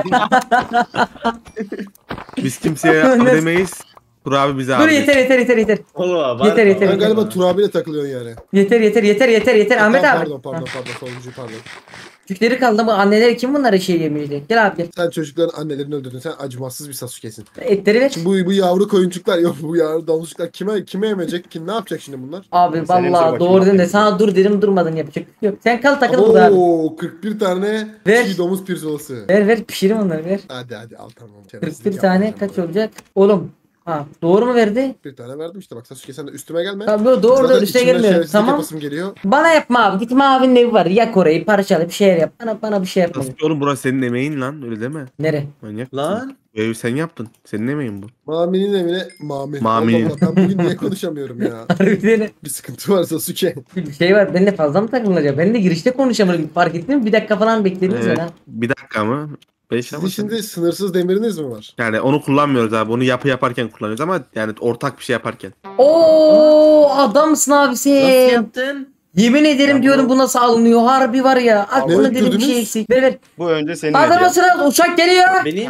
Biz kimseye dur demeyiz. Tur abi bize
Dur
abi.
yeter.
Oğlum var.
Yeter, yeter.
Ben galiba turabiyle takılıyorsun yani.
Yeter Ahmet
Tamam,
abi.
Pardon sonuncu pardon.
Küçükleri kaldı mı? Anneleri kim bunlara şey yemeyecek? Gel abi gel.
Sen çocukların annelerini öldürdün. Sen acımasız bir Sasuke'sin.
Etleri ver.
Şimdi bu yavru koyuncuklar yok bu yavru domuzcuklar kime emecek? Kim ne yapacak şimdi bunlar?
Abi
Sen emzir
vallahi
bakayım,
doğru dedin de
bakayım.
sana dur dedim, durmadın, yapacak bir şey yok. Sen kal takıl burada abi.
Oo 41 tane
Ver.
çiğ domuz pirzolası.
Ver pişirim onları ver.
Hadi al tamam.
41 tane kaç olacak? Oğlum. Ha doğru mu verdi?
Bir tane verdim işte bak Sasuke sen de üstüme gelme.
Tamam doğru
Zaten
üstüne
içimden
gelmiyorum.
şerefsizlik
Tamam.
yapasım geliyor.
Bana yapma abi. Git abinin evi var. Yak orayı, parçala bir şeyler yap. Bana bir şey yapma.
Sasuke oğlum burası senin emeğin lan öyle deme.
Nere?
Manyak mısın?
Lan.
Bu evi sen yaptın. Senin emeğin bu.
Mami'nin evine Mami.
Mami.
Allah Allah, ben bugün niye konuşamıyorum ya?
Harbiden
Bir sıkıntı var Sasuke.
bir şey var. Benimle fazla mı takılacak? Ben de girişte konuşamadım. Fark ettin mi? Bir dakika falan beklediniz
Evet.
ha.
Bir dakika mı? 5 ama
Sizin şimdi sınırsız demiriniz mi var?
yani onu kullanmıyoruz abi. Onu yaparken kullanıyoruz ama yani ortak bir şey yaparken.
Oo adamsın abi
Nasıl
sen.
yaptın?
Yemin ederim
Ya
diyorum bu nasıl alınıyor? Harbi var ya. Aklına dedim bir
öldürdünüz?
şey eksik. Ver.
Bu önce senin
Adam
hediyen.
mısınız? Uçak geliyor.
Benim.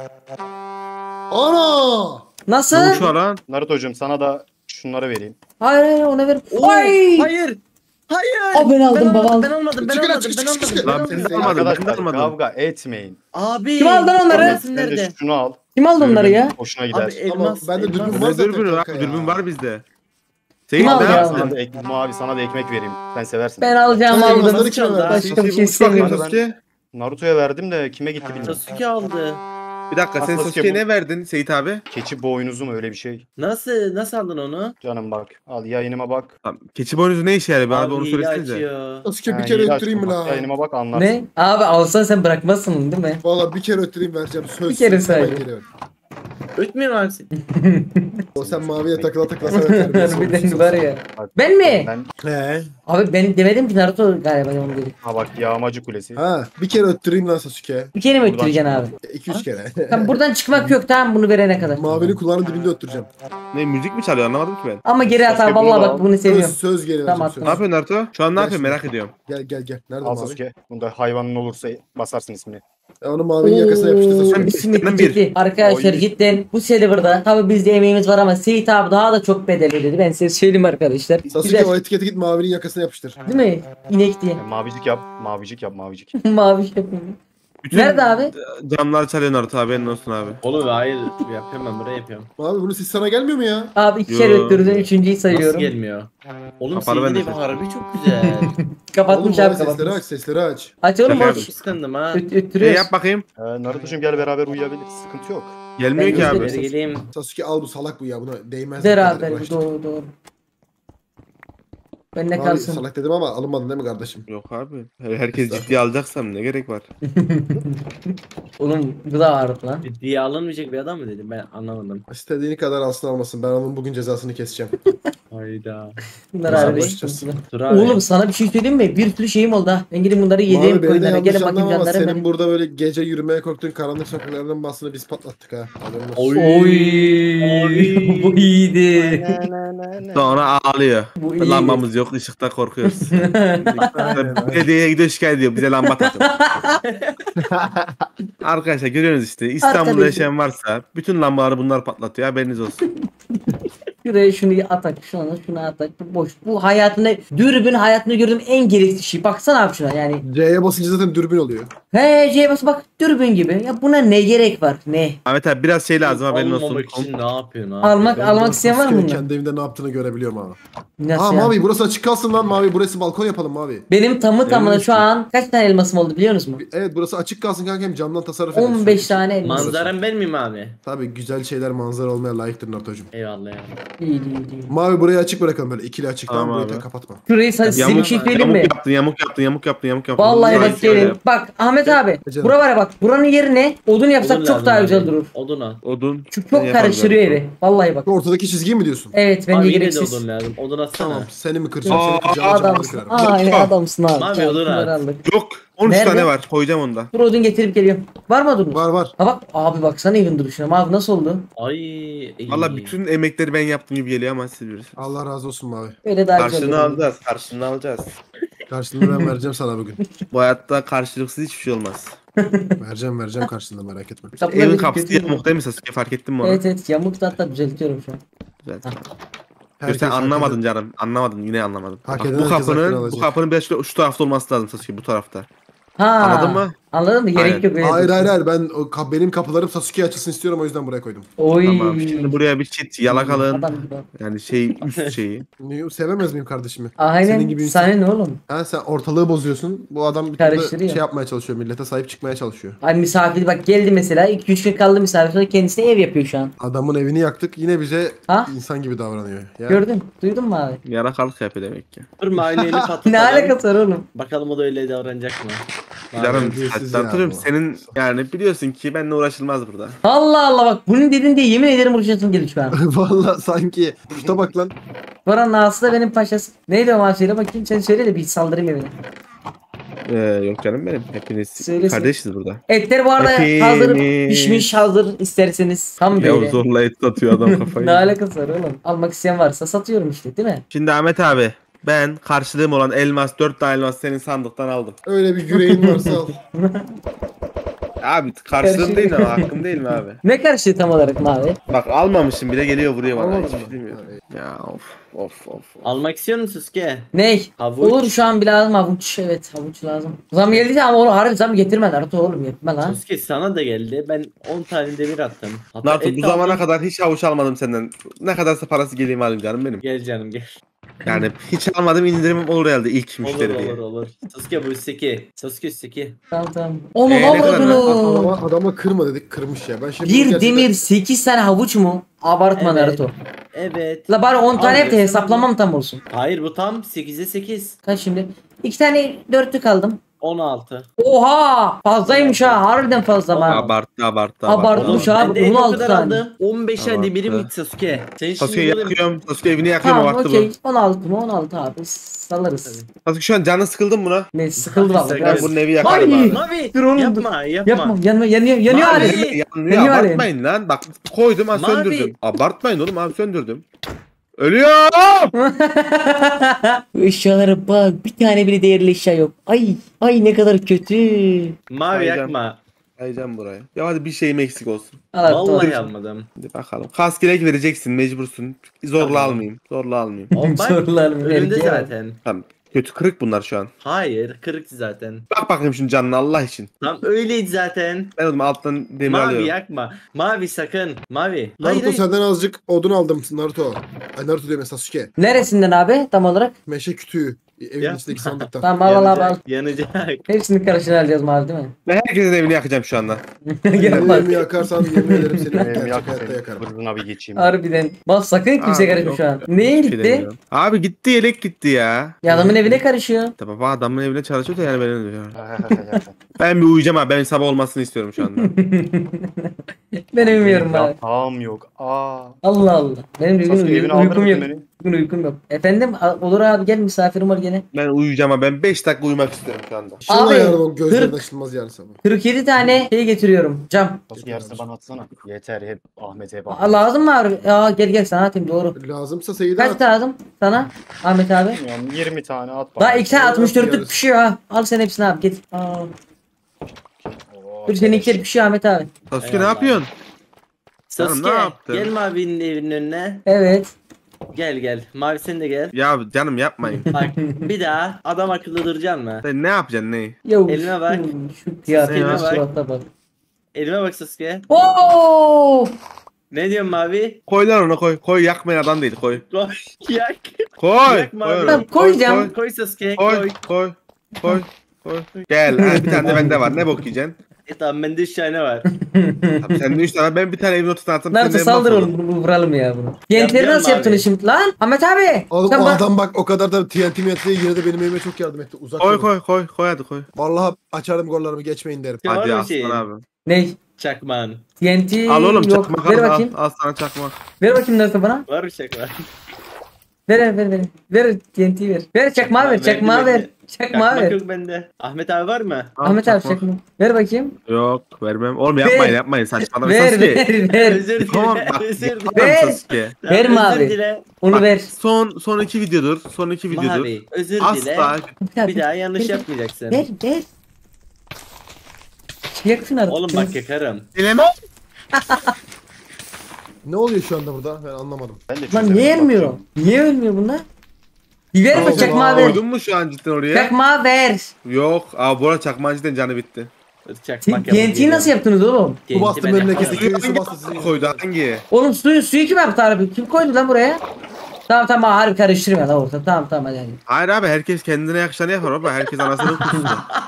Ana!
Nasıl?
Ne şu lan?
Naruto'cum sana da şunları vereyim.
Hayır ona ver.
Oy.
Ay.
Hayır. Hayır.
O ben aldım, baba aldı.
Ben almadım. Ben
Çıkın,
almadım.
çıkın,
Ben
çıkın,
almadım.
çıkın.
Ben
Lan
almadım.
sen de almadın. Ben de
Arkadaşlar
almadım.
kavga etmeyin.
Abi.
Kim aldı lan onları?
Orası
Sen
nerede?
de şunu al.
Kim aldı onları ya?
Hoşuna gider.
Abi
Ama
elmas.
bende
elmas.
dürbün var
Ne
zaten
dürbünü lan?
kanka ya.
Dürbün var bizde.
Kim
Seyit
aldı
ne
ya?
yapsın?
Sana da ekmek vereyim. Sen seversin.
Ben alacağım
Sen
aldım.
elmasları kime verdin?
Başka bir şey
Uç bakayım
istemiyorum.
Sasuke.
Naruto'ya verdim de kime gitti bilmiyorum.
Sasuke aldı.
Bir dakika sen
Sasuke
Sasuke'ye
bu.
ne verdin Seyit abi?
Keçi boynuzu mu öyle bir şey?
Nasıl aldın onu?
Canım bak. Al yayınıma bak.
Tamam, keçi boynuzu ne işe yarıyor? Bana bir onu
hile
söylesenize.
açıyor.
Sasuke bir
Ha,
kere
iyi
öttüreyim mi
açtın, bak,
la?
Yayınıma bak anlarsın.
Ne? Abi alsan sen bırakmazsın değil mi?
Valla bir kere öttüreyim vereceğim. Söz.
Bir kere
söz, hemen
say.
geliyorum.
Ötmüyor abi.
O sen maviye takıla takıla sana terbiyesiz
Harbiden
olmuşsun.
var ya.
Bak,
Ben mi?
Ben,
He.
Abi ben demedim ki Naruto galiba onu dedi.
ha bak yağmacı kulesi.
Ha bir kere öttüreyim lan Sasuke.
Bir kere mi
Buradan
öttüreceksin abi?
2-3 kere.
Tamam buradan çıkmak yok tamam bunu verene kadar.
Mavinin kulağının dibinde öttüreceğim.
Ne müzik mi çalıyor anlamadım ki ben.
Ama geri atar
Sasuke bunu
vallahi
da
bak
al.
bunu seviyorum.
Söz geri
Tamam,
vereceğim söz.
Ne yapıyorsun Naruto? Şu an ne
Gel
yapıyorsun
şimdi.
merak ediyorum.
Gel. Nerede
Al
mavi?
Sasuke. Bunda hayvanın olursa basarsın ismini.
Onu mavinin yakasına yapıştır Sasuke.
Sen-
İsmi
Senden
ciddi. Arkadaşlar
Oy.
cidden bu serverda tabi bizde emeğimiz var ama Seyit abi daha da çok bedel ödedi. Ben size söyleyeyim arkadaşlar.
Sasuke
Güzel.
o etiketi git mavinin yakasına yapıştır.
Değil mi? İnek diye.
Mavicik yap. Mavicik.
Mavi şey yapayım.
Bütün
Nerede abi?
camlar çalıyor Naruto haberin olsun abi.
Oğlum hayır yapıyorum ben buraya yapıyorum.
Mavi bunu siz sana gelmiyor mu ya?
Abi iki kere
Yo.
öttürdüm üçüncüyü
Nasıl
sayıyorum.
gelmiyor? Oğlum
Kapalı
senin
ben de
ev
ses.
harbi çok güzel.
Kapatmış
Oğlum
abi
mavi sesleri
kapatmış.
aç sesleri aç.
Aç oğlum
Şaka
aç.
yaptım.
Kıskandım ha.
Öttürüyoruz.
Yap bakayım.
Naruto'cum gel beraber uyuyabiliriz. Sıkıntı yok.
Gelmiyor
Ben
ki abi.
gösteririm.
Geleyim.
Sasuke al bu salak bu ya buna değmez.
Ver
bu
abi
kadar
ver,
uğraştı.
doğru. Ben ne
Mavi
kalsın.
salak dedim ama alınmadın değil mi kardeşim?
Yok abi. Herkes ciddiye alacaksam ne gerek var?
Oğlum bu da ağrıdı lan.
Ciddiye alınmayacak bir adam mı dedim ben anlamadım.
İstediğini kadar alsın almasın ben onun bugün cezasını keseceğim.
Hayda.
Bunlar
Nasıl
harbi.
başlayacağız?
Dur abi.
Oğlum sana bir şey söyleyeyim mi? Bir sürü şeyim oldu ha. Ben gidip bunları yediğim
Mavi beni de
koyunlara.
yanlış
Gelin bakayım
anlama ama
canlarım
senin
benim.
burada böyle gece yürümeye korktuğun karanlık sokaklardan bastığını biz patlattık ha. Haberin olsun.
Oy. Bu iyiydi.
Sonra ağlıyor.
Bu iyi.
Lambamız yok ışıkta korkuyoruz. Belediyeye gidiyor şikayet ediyor bize lamba takın. Arkadaşlar görüyorsunuz işte İstanbul'da
Arkadaşlar.
yaşayan varsa bütün lambaları bunlar patlatıyor haberiniz olsun.
Şuraya şunu atak, şunu atak. Bu boş. Bu hayatında, dürbün hayatında gördüğüm en gereksiz şey. Baksana abi şuna yani.
C'ye basınca zaten dürbün oluyor.
He C'ye bas bak dürbün gibi. Ya buna ne gerek var? Ne?
Ahmet abi biraz şey lazım haberin olsun.
Almamak için ne yapıyorsun abi?
Almak isteyen var mı
Sasuke'nin
bunlar?
kendi evinde ne yaptığını görebiliyorum ha.
Nasıl
Aa
ya?
Mavi burası açık kalsın lan Mavi burası balkon yapalım Mavi.
Benim tamı tamına
Benim
şu an kaç tane elmasım oldu biliyor musunuz mu?
Evet burası açık kalsın kanka hem camdan tasarruf ederiz.
15 tane elmas.
Manzaram ben miyim abi?
Tabii güzel şeyler manzara olmaya layıktır Naruto'cum.
Eyvallah ya.
İyi.
Mavi burayı açık bırakalım böyle ikili açık
Tamam
tamam
abi.
burayı kapatma.
Şurayı size bir şey söyleyeyim mi?
Yamuk yaptın.
Vallahi
Burayı
bak
şöyle
gelin.
yap.
Bak Ahmet abi.
Canım.
Bura var ya bak. Buranın yerine odun yapsak
Odun
çok
lazım
daha
abi.
güzel durur.
Odun al.
Odun.
Çünkü
Ben
çok
yaparım
karıştırıyor
zaten.
evi. Vallahi bak.
Ortadaki çizgiyi mi diyorsun?
Evet bence
Abi yine de
gereksiz.
odun lazım. Odun atsana.
Tamam seni mi kıracağım
Aa,
seni kıracağım
Adamsın.
kırarım.
Ay adamsın abi.
Mavi
Gel,
olur
bunları
ha.
aldık.
Yok. 13
Nerede?
tane var. Koyacağım onu da.
Dur odun getirip geliyorum. Var mı odun?
Var.
Ha bak abi baksana evin duruşuna. Abi nasıl oldu?
Ay.
Valla bütün emekleri ben yaptım gibi geliyor ama siz bilirsiniz.
Allah razı olsun Mavi.
Böyle daha güzel
Karşılığını
olur.
alacağız. Karşılığını alacağız.
Karşılığını ben vereceğim sana bugün.
Bu hayatta karşılıksız hiçbir şey olmaz.
Vereceğim karşılığını merak etme.
Kapıları
Evin
bir
kapısı
götüreyim.
yamuk değil mi Sasuke? Fark ettin mi onu?
Evet yamuk da hatta düzeltiyorum şu an.
Güzel.
Herkes
Sen
hak
anlamadın
eden-
canım. Anlamadın yine anlamadın.
Hak
Bak,
eden
bu
herkes hakkını
kapının
alacak.
biraz şu tarafta olması lazım Sasuke bu tarafta.
Ha.
Anladın mı?
Anladın mı? Gerek
Aynen.
yok. öyle
Hayır
dursun.
hayır ben benim kapılarım Sasuke'ye açılsın istiyorum o yüzden buraya koydum.
Oy.
Tamam. Şimdi buraya bir çit yalakalığın
Adam gibi.
yani şey üst şeyi.
Niye sevemez miyim kardeşimi?
Aynen.
Senin gibi insan-
Sana ne oğlum?
Ha sen ortalığı bozuyorsun. Bu adam bir türlü
Karıştırıyor.
şey yapmaya çalışıyor. Millete sahip çıkmaya çalışıyor.
Hani misafir bak geldi mesela 2-3 gün kaldı misafir sonra kendisine ev yapıyor şu an.
Adamın evini yaktık. Yine bize
Ha?
insan gibi davranıyor. Ya.
Gördün? Duydun mu abi?
Yalakalık yapıyor demek ki.
Dur mahalleyi patlatalım.
Ne alakası var oğlum?
Bakalım o da öyle davranacak mı?
Canım
terbiyesiz ya
hatırlıyorum
bu.
senin yani biliyorsun ki benimle uğraşılmaz burada.
Allah Allah bak bunun dedin diye yemin ederim uğraşasın gelir şu an.
Valla sanki. Şuna bak lan.
Buranın ağası da benim paşası. Neydi o abi söyle bakayım sen söyle de bir saldırayım evine.
Yok canım benim. Hepiniz
Söylesin.
kardeşiz burada.
Etler bu arada
Hepimiz.
hazır pişmiş hazır isterseniz. Tam
Ya
böyle.
zorla et satıyor adam kafayı.
Ne alakası var oğlum? Almak isteyen varsa satıyorum işte değil mi?
Şimdi Ahmet abi ben karşılığım olan elmas 4 tane elmas senin sandıktan aldım.
Öyle bir yüreğin varsa al.
Abi karşılığım değil mi? Hakkım değil mi abi?
Ne karıştı tam olarak mavi?
Bak almamışım bile geliyor buraya bana.
Almadın
Hiçbir
mı?
şey bilmiyor. Ya of.
Almak istiyor musun Sasuke?
Ney?
Havuç.
Olur şu an bir lazım havuç. Evet havuç lazım. Zam geldi ama oğlum harbi zam getirme Naruto oğlum yapma lan.
Sasuke sana da geldi. Ben 10 tane demir attım. Hatta
Naruto
et
bu
de
zamana
aldım.
kadar hiç havuç almadım senden. Ne kadarsa parası geleyim alayım canım benim.
Gel canım gel.
Yani hiç almadım indirimim olur herhalde ilk müşteri diye.
Olur. Sasuke bu üstteki. Sasuke üstteki.
Tamam. Onun
Ne kadar
avradını.
Adama kırma dedik kırmış ya. Ben şimdi
Bir
gerçekten-
demir 8 tane havuç mu? Abartma
Evet.
Naruto.
Evet.
La bari 10 tane yap da
Alıyorsun.
hesaplamam tam olsun.
Hayır bu tam 8'e 8.
Kaç şimdi? 2 tane dörtlük aldım.
16.
Oha! Fazlaymış ha. Harbiden fazla ha.
Abarttı.
Abartmış
Oğlum,
abi,
ben de en
16
o kadar
tane.
aldım. 15 tane
Abarttı.
demirim gitti Sasuke. Sen
Sasuke
şimdi burada
yakıyorum. Sasuke evini yakıyorum
Tamam
abarttı
okey.
bu.
16 mı? 16 abi. Salarız.
Sasuke şu an canın sıkıldın mı buna?
Ne sıkıldı valla.
Ben
Ben
biraz.
bunun evi yakarım
Ay!
abi.
Mavi
Dur oğlum,
yapma.
Yapma. Yanıyor
Mavi.
hali.
Yanıyor
Yanıyor
abartmayın lan. Bak koydum ha
Mavi.
söndürdüm. Abartmayın oğlum abi söndürdüm. Ölüyor.
Bu eşyalara bak. Bir tane bile değerli eşya yok. Ay ne kadar kötü.
Mavi
Sayacağım.
yakma.
Ayacağım buraya. Ya hadi bir şeyim eksik olsun.
Al abi,
Vallahi
doğru.
almadım.
Hadi bakalım. Kask yelek vereceksin mecbursun. Zorla
Tamam.
almayayım. Zorla almayayım.
Oğlum bak
Sorular mı?
önünde
Belki ya.
zaten.
Tamam. Kötü kırık bunlar şu an.
Hayır kırıktı zaten.
Bak bakayım şunun canına Allah için.
Tam öyleydi zaten.
Ben oğlum alttan demir
Mavi
alıyorum.
yakma. Mavi sakın. Mavi.
Naruto
Hayır.
senden azıcık odun aldım Naruto. Ay Naruto diyorum Sasuke.
Neresinden abi tam olarak?
Meşe kütüğü. Evin
Ya.
içindeki sandıktan.
Tamam al al.
Yanacak.
Hepsini karışına alacağız mavi değil mi?
Ben herkesin evini yakacağım şu anda.
Gel bak.
Evimi yakarsan yemin ederim seni
Benim
gerçek
yak
hayatta
seni.
yakarım.
Hızına bir geçeyim.
Harbiden. Bak sakın kimse
Abi,
karışma
yok
şu an.
ya.
Neye
Bir şey
gitti?
demiyorum. Abi gitti yelek gitti ya.
Ya adamın evine karışıyor.
Tabii baba adamın evine çalışıyor da yani benim diyor. Ben bir uyuyacağım abi. Ben sabah olmasını istiyorum şu anda.
Ben bilmiyorum abi.
Yatağım yok.
Allah Allah. Benim de
Sasuke
bugün
evine
uykum
aldırmadın
yok.
beni.
Bugün uykum yok. Efendim olur abi gel misafirim var gene.
Ben uyuyacağım ama ben 5 dakika uyumak istiyorum şu anda.
İnşallah
Abi,
yarın o gözlerin
kırk-
açılmaz yarın sabah.
47 tane şey getiriyorum. Cam.
Sasuke yarısı bana atsana. Yeter hep Ahmet'e hep
Aa,
Ahmet.
lazım mı abi? Aa, gel sana atayım doğru.
Lazımsa Seyit'e
Kaç
at.
lazım sana Ahmet abi?
Bilmiyorum, 20 tane at bana.
Daha 2 tane 64'lük
yarısı.
pişiyor ha. Al sen hepsini abi git. Aa.
Oo,
Dur seninkiler pişiyor Ahmet abi.
Sasuke ne
Eyvallah.
yapıyorsun?
Sasuke
ne yaptın?
gel Mavi'nin evinin önüne.
Evet.
Gel. Mavi sen de gel.
Ya canım yapmayın.
Bak bir daha adam akıllı duracaksın mı?
Sen ne yapacaksın ne?
Yo,
Elime bak.
Şu kıyafetin
Elime bak.
surata bak.
Elime bak Sasuke.
Oo!
Ne diyorsun Mavi?
Koy lan onu koy. Koy yakmayan adam değil koy.
Koy. Yak.
Koy.
Yakma abi.
onu.
Tamam, koyacağım.
Koy Sasuke
Koy.
koy.
Koy. Koy. Koy. Gel. Ha, bir tane de bende var. Ne bok yiyeceksin?
Tamam bende 3 tane var.
Tabii sende 3 tane. Ben bir tane evin ortasına attım.
Naruto
senin evin
saldır
mahvolur.
oğlum bunu vuralım ya bunu. Yentleri
Yapacağım
nasıl yaptın
abi.
şimdi lan? Ahmet abi.
Oğlum
sen
o
bak.
adam bak o kadar da TNT yine de benim evime çok yardım etti. Uzak
Koy
durun.
koy koy. Koy hadi koy.
Vallahi açarım gollarımı geçmeyin derim.
Var
Hadi
mı
aslan
şeyin?
abi.
Ne?
Çakman.
TNT
Al oğlum
yok.
çakmak
Ver
al.
bakayım.
Al sana çakmak.
Ver bakayım Naruto bana.
Var mı çakman?
Ver. Ver TNT ver. Ver çakmağı ver. Çakmağı ver. Çakmağı
Çakmak
ver.
yok bende. Ahmet abi var mı?
Al
Ahmet abi
çakmak.
çakmağı. Ver bakayım.
Yok vermem. Oğlum yapmayın
Ver.
yapmayın saçmalama
Ver
Sasuke.
ver.
Özür
Tamam
dile.
bak
Özür dile.
yaparım
Ver.
Sasuke.
Ver mi
Özür
abi?
dile.
Onu
Bak,
ver.
son iki videodur. Son iki videodur.
Mavi. Özür dile.
Asla
Ahmet abi,
Bir daha yanlış
ver.
yapmayacaksın.
Ver. Yaksın artık.
Oğlum bak yakarım.
dileme.
Ne oluyor şu anda burada? Ben anlamadım.
Ben de
Lan
çözemedim,
niye ölmüyor?
bakıyorum.
Niye ölmüyor bunlar? Bir ver mi
Allah
çakmağı
Allah.
ver.
Koydun mu şu an cidden oraya?
Çakmağı ver.
Yok. Abi bu arada çakmağın cidden canı bitti.
Çakmak
TNT'yi nasıl yaptınız oğlum?
Su bastı memleketi. Köyü su
Hangi
bastı sizin.
koydu hangi?
Oğlum suyu kim yaptı harbi? Kim koydu lan buraya? Tamam harbi karıştırma lan orta. Tamam hadi.
Hayır abi herkes kendine yakışanı yapar baba. Herkes anasını kusuyor.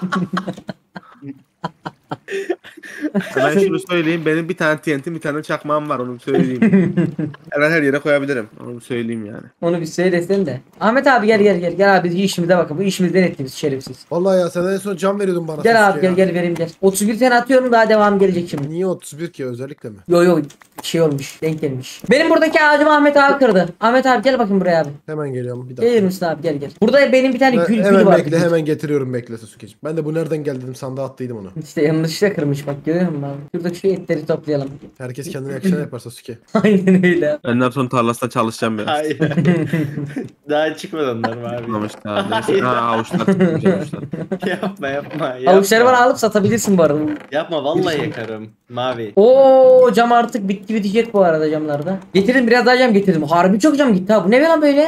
Ben şunu söyleyeyim. Benim bir tane TNT bir tane çakmağım var onu söyleyeyim. Her yere koyabilirim. Onu söyleyeyim yani.
Onu bir söylesen de. Ahmet abi gel abi işimize bakın. Bu işimizden ettiğimiz şerefsiz.
Vallahi ya sen en son can veriyordun bana.
Gel abi
Sasuke ya.
gel vereyim gel. 31 tane atıyorum daha devam gelecek şimdi.
Niye 31 ki özellikle mi?
Yo şey olmuş denk gelmiş. Benim buradaki ağacımı Ahmet abi kırdı. Ahmet abi gel bakayım buraya abi.
Hemen geliyorum bir dakika.
Gelir misin abi gel. Burada benim bir tane gül
Hemen
var.
bekle hemen getiriyorum bekle Sasuke'cim. Ben de bu nereden geldi dedim sandığa attıydım onu.
İşte yanlışlıkla kırmış bak. yaptık görüyor musun abi? Şurada şu etleri toplayalım.
Herkes kendine yakışan yapar Sasuke.
Aynen öyle.
Ben Naruto'nun tarlasında çalışacağım biraz.
Hayır. Daha çıkmadı onlar mavi.
Tutmamış daha. Neyse. Ha avuçlar tutmuş avuçlar.
Yapma yapma.
Avuçları bana alıp satabilirsin bu arada.
Yapma vallahi yakarım. Mavi.
Oo cam artık bitecek bu arada camlarda. Getirdim biraz daha cam getirdim. Harbi çok cam gitti ha. Bu ne lan böyle?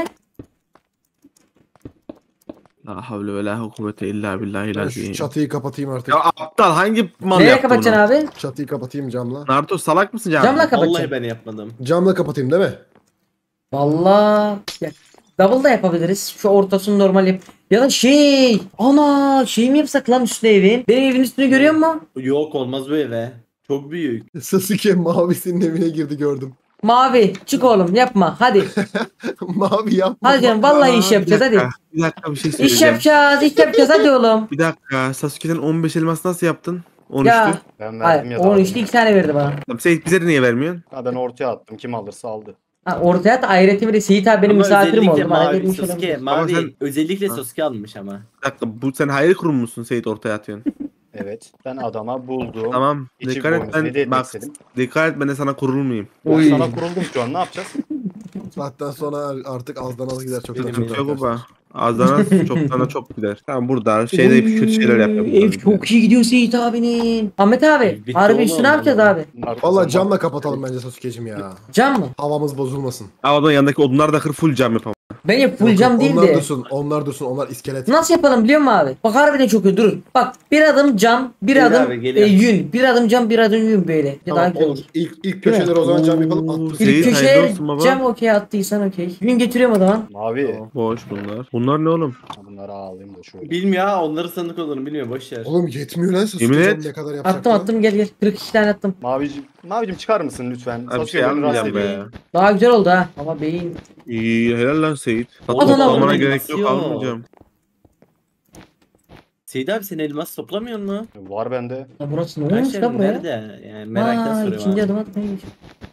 La havle ve la kuvvete illa billahi
Ben şu
lazim.
çatıyı kapatayım artık.
Ya aptal hangi mal
Nereye
yaptı
kapatacaksın
bunu?
abi?
Çatıyı kapatayım camla.
Naruto salak mısın canım?
Camla
Vallahi
kapatacaksın.
ben yapmadım.
Camla kapatayım değil mi?
Valla. Ya, double da yapabiliriz. Şu ortasını normal yap. Ya da ana şey mi yapsak lan üstüne evin? Benim evin üstünü görüyor musun?
Yok olmaz bu eve. Çok büyük.
Sasuke mavisinin evine girdi gördüm.
Mavi çık oğlum yapma hadi.
Mavi yapma.
Hadi canım vallahi iş yapacağız hadi.
Bir dakika bir şey
İş
söyleyeceğim.
yapacağız hadi oğlum.
Bir dakika Sasuke'den 15 elmas nasıl yaptın? 13'tü.
Ya
Ben verdim
hayır
ya
13'te 2 tane verdi bana.
Tamam, Seyit bize de niye vermiyorsun?
Ha, ben ortaya attım. Kim alırsa aldı.
Ha, ortaya at ayrıca bir de Seyit abi benim
Ama
misafirim
özellikle
oldu. Bana
mavi
gelmiş
Sasuke.
olabilir.
Mavi
Ama sen-
özellikle
Ha.
Sasuke almış ama.
Bir dakika bu sen hayır kurum musun Seyit ortaya atıyorsun?
Evet. Ben adama buldum.
Tamam
İçi
dikkat et
boynuz hediye
ben
etmek
bak
istedim.
dikkat et ben de sana kurulmayayım.
Ben
Oy.
sana kuruldum şu an ne yapacağız?
Saatten sonra artık azdan az gider çok
Benim
kötü.
Sıkıntı yok baba. Azdan az çoktan da çok gider. Tamam burada şeyde kötü şeyler yapıyorum.
Ev çok iyi gidiyor Seyit abinin. Ahmet abi
Bitti
harbi
oğlum,
üstü ne yapacağız
vallahi.
abi?
Naruto,
Valla
sen
camla kapatalım bence Sasuke'cim ya.
Cam mı?
Havamız bozulmasın.
Ama yanındaki odunlar da kır full cam yapalım.
Bence full
Yok,
cam
yok,
değil
onlar
de.
dursun, onlar dursun, onlar iskelet.
Nasıl yapalım biliyor musun abi? Bak harbiden çok iyi durur. Bak bir adım cam, bir
Gel
adım
abi, geliyorum.
yün. Bir adım cam, bir adım yün böyle. Ya daha
Tamam
güzel
oğlum
olur.
ilk köşeleri o zaman cam yapalım.
Oo,
Attık.
Seyit,
İlk
hayırlı
köşeye
olsun baba.
cam okey attıysan okey. Yün getiriyorum o zaman.
Mavi.
Boş bunlar. Bunlar ne oğlum?
Bunları alayım da şöyle.
Bilmiyor ha onları sandık olduğunu bilmiyor boş ver.
Oğlum yetmiyor lan Sasuke
Yemin
cam
et.
ne kadar yapacak.
Attım gel. 42 tane attım.
Mavicim çıkar mısın lütfen?
Abi bir
Sasuke
şey
beni rahatsız
almayacağım
ediyor.
be.
Daha güzel oldu ha. Ama beyin.
İyi helal lan Seyit.
Oğlum,
Toplamana
oğlum,
gerek yok
yok.
almayacağım.
Seyit abi sen elmas toplamıyor mu?
Var bende.
Ya burası ne olmuş
Gerçekten
la buraya?
nerede? Yani meraktan
Aa,
soruyorum
ikinci
abi.
adım atmaya geçiyor.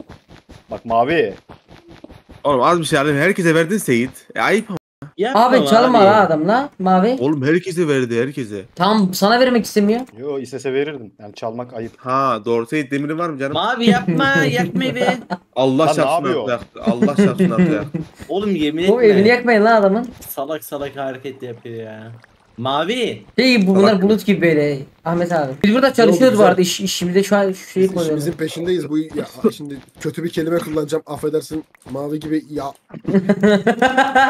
Bak mavi.
Oğlum az bir şey alayım. Herkese verdin Seyit. Ayıp ama.
Yapma
Abi çalma
abi.
la adamla. Mavi.
Oğlum herkese verdi herkese.
Tam sana vermek istemiyor.
Yo istese verirdim. Yani çalmak ayıp.
Ha doğru Seyit demirin var mı canım?
Mavi yapma yakma evi.
Allah
Lan ne
şapsın
yapıyor?
atı yaktı. Allah şapsın atı yaktı.
Oğlum yemin etme.
Bu evini yakmayın la adamın.
Salak salak hareket yapıyor ya. Mavi.
Bunlar
Salak.
bulut gibi böyle. Ahmet abi. Biz burada çalışıyoruz bu
güzel.
arada. İşimizde şu an şu şeyi
Biz
koyuyoruz.
işimizin peşindeyiz. Bu ya şimdi kötü bir kelime kullanacağım. Affedersin mavi gibi ya
Kullan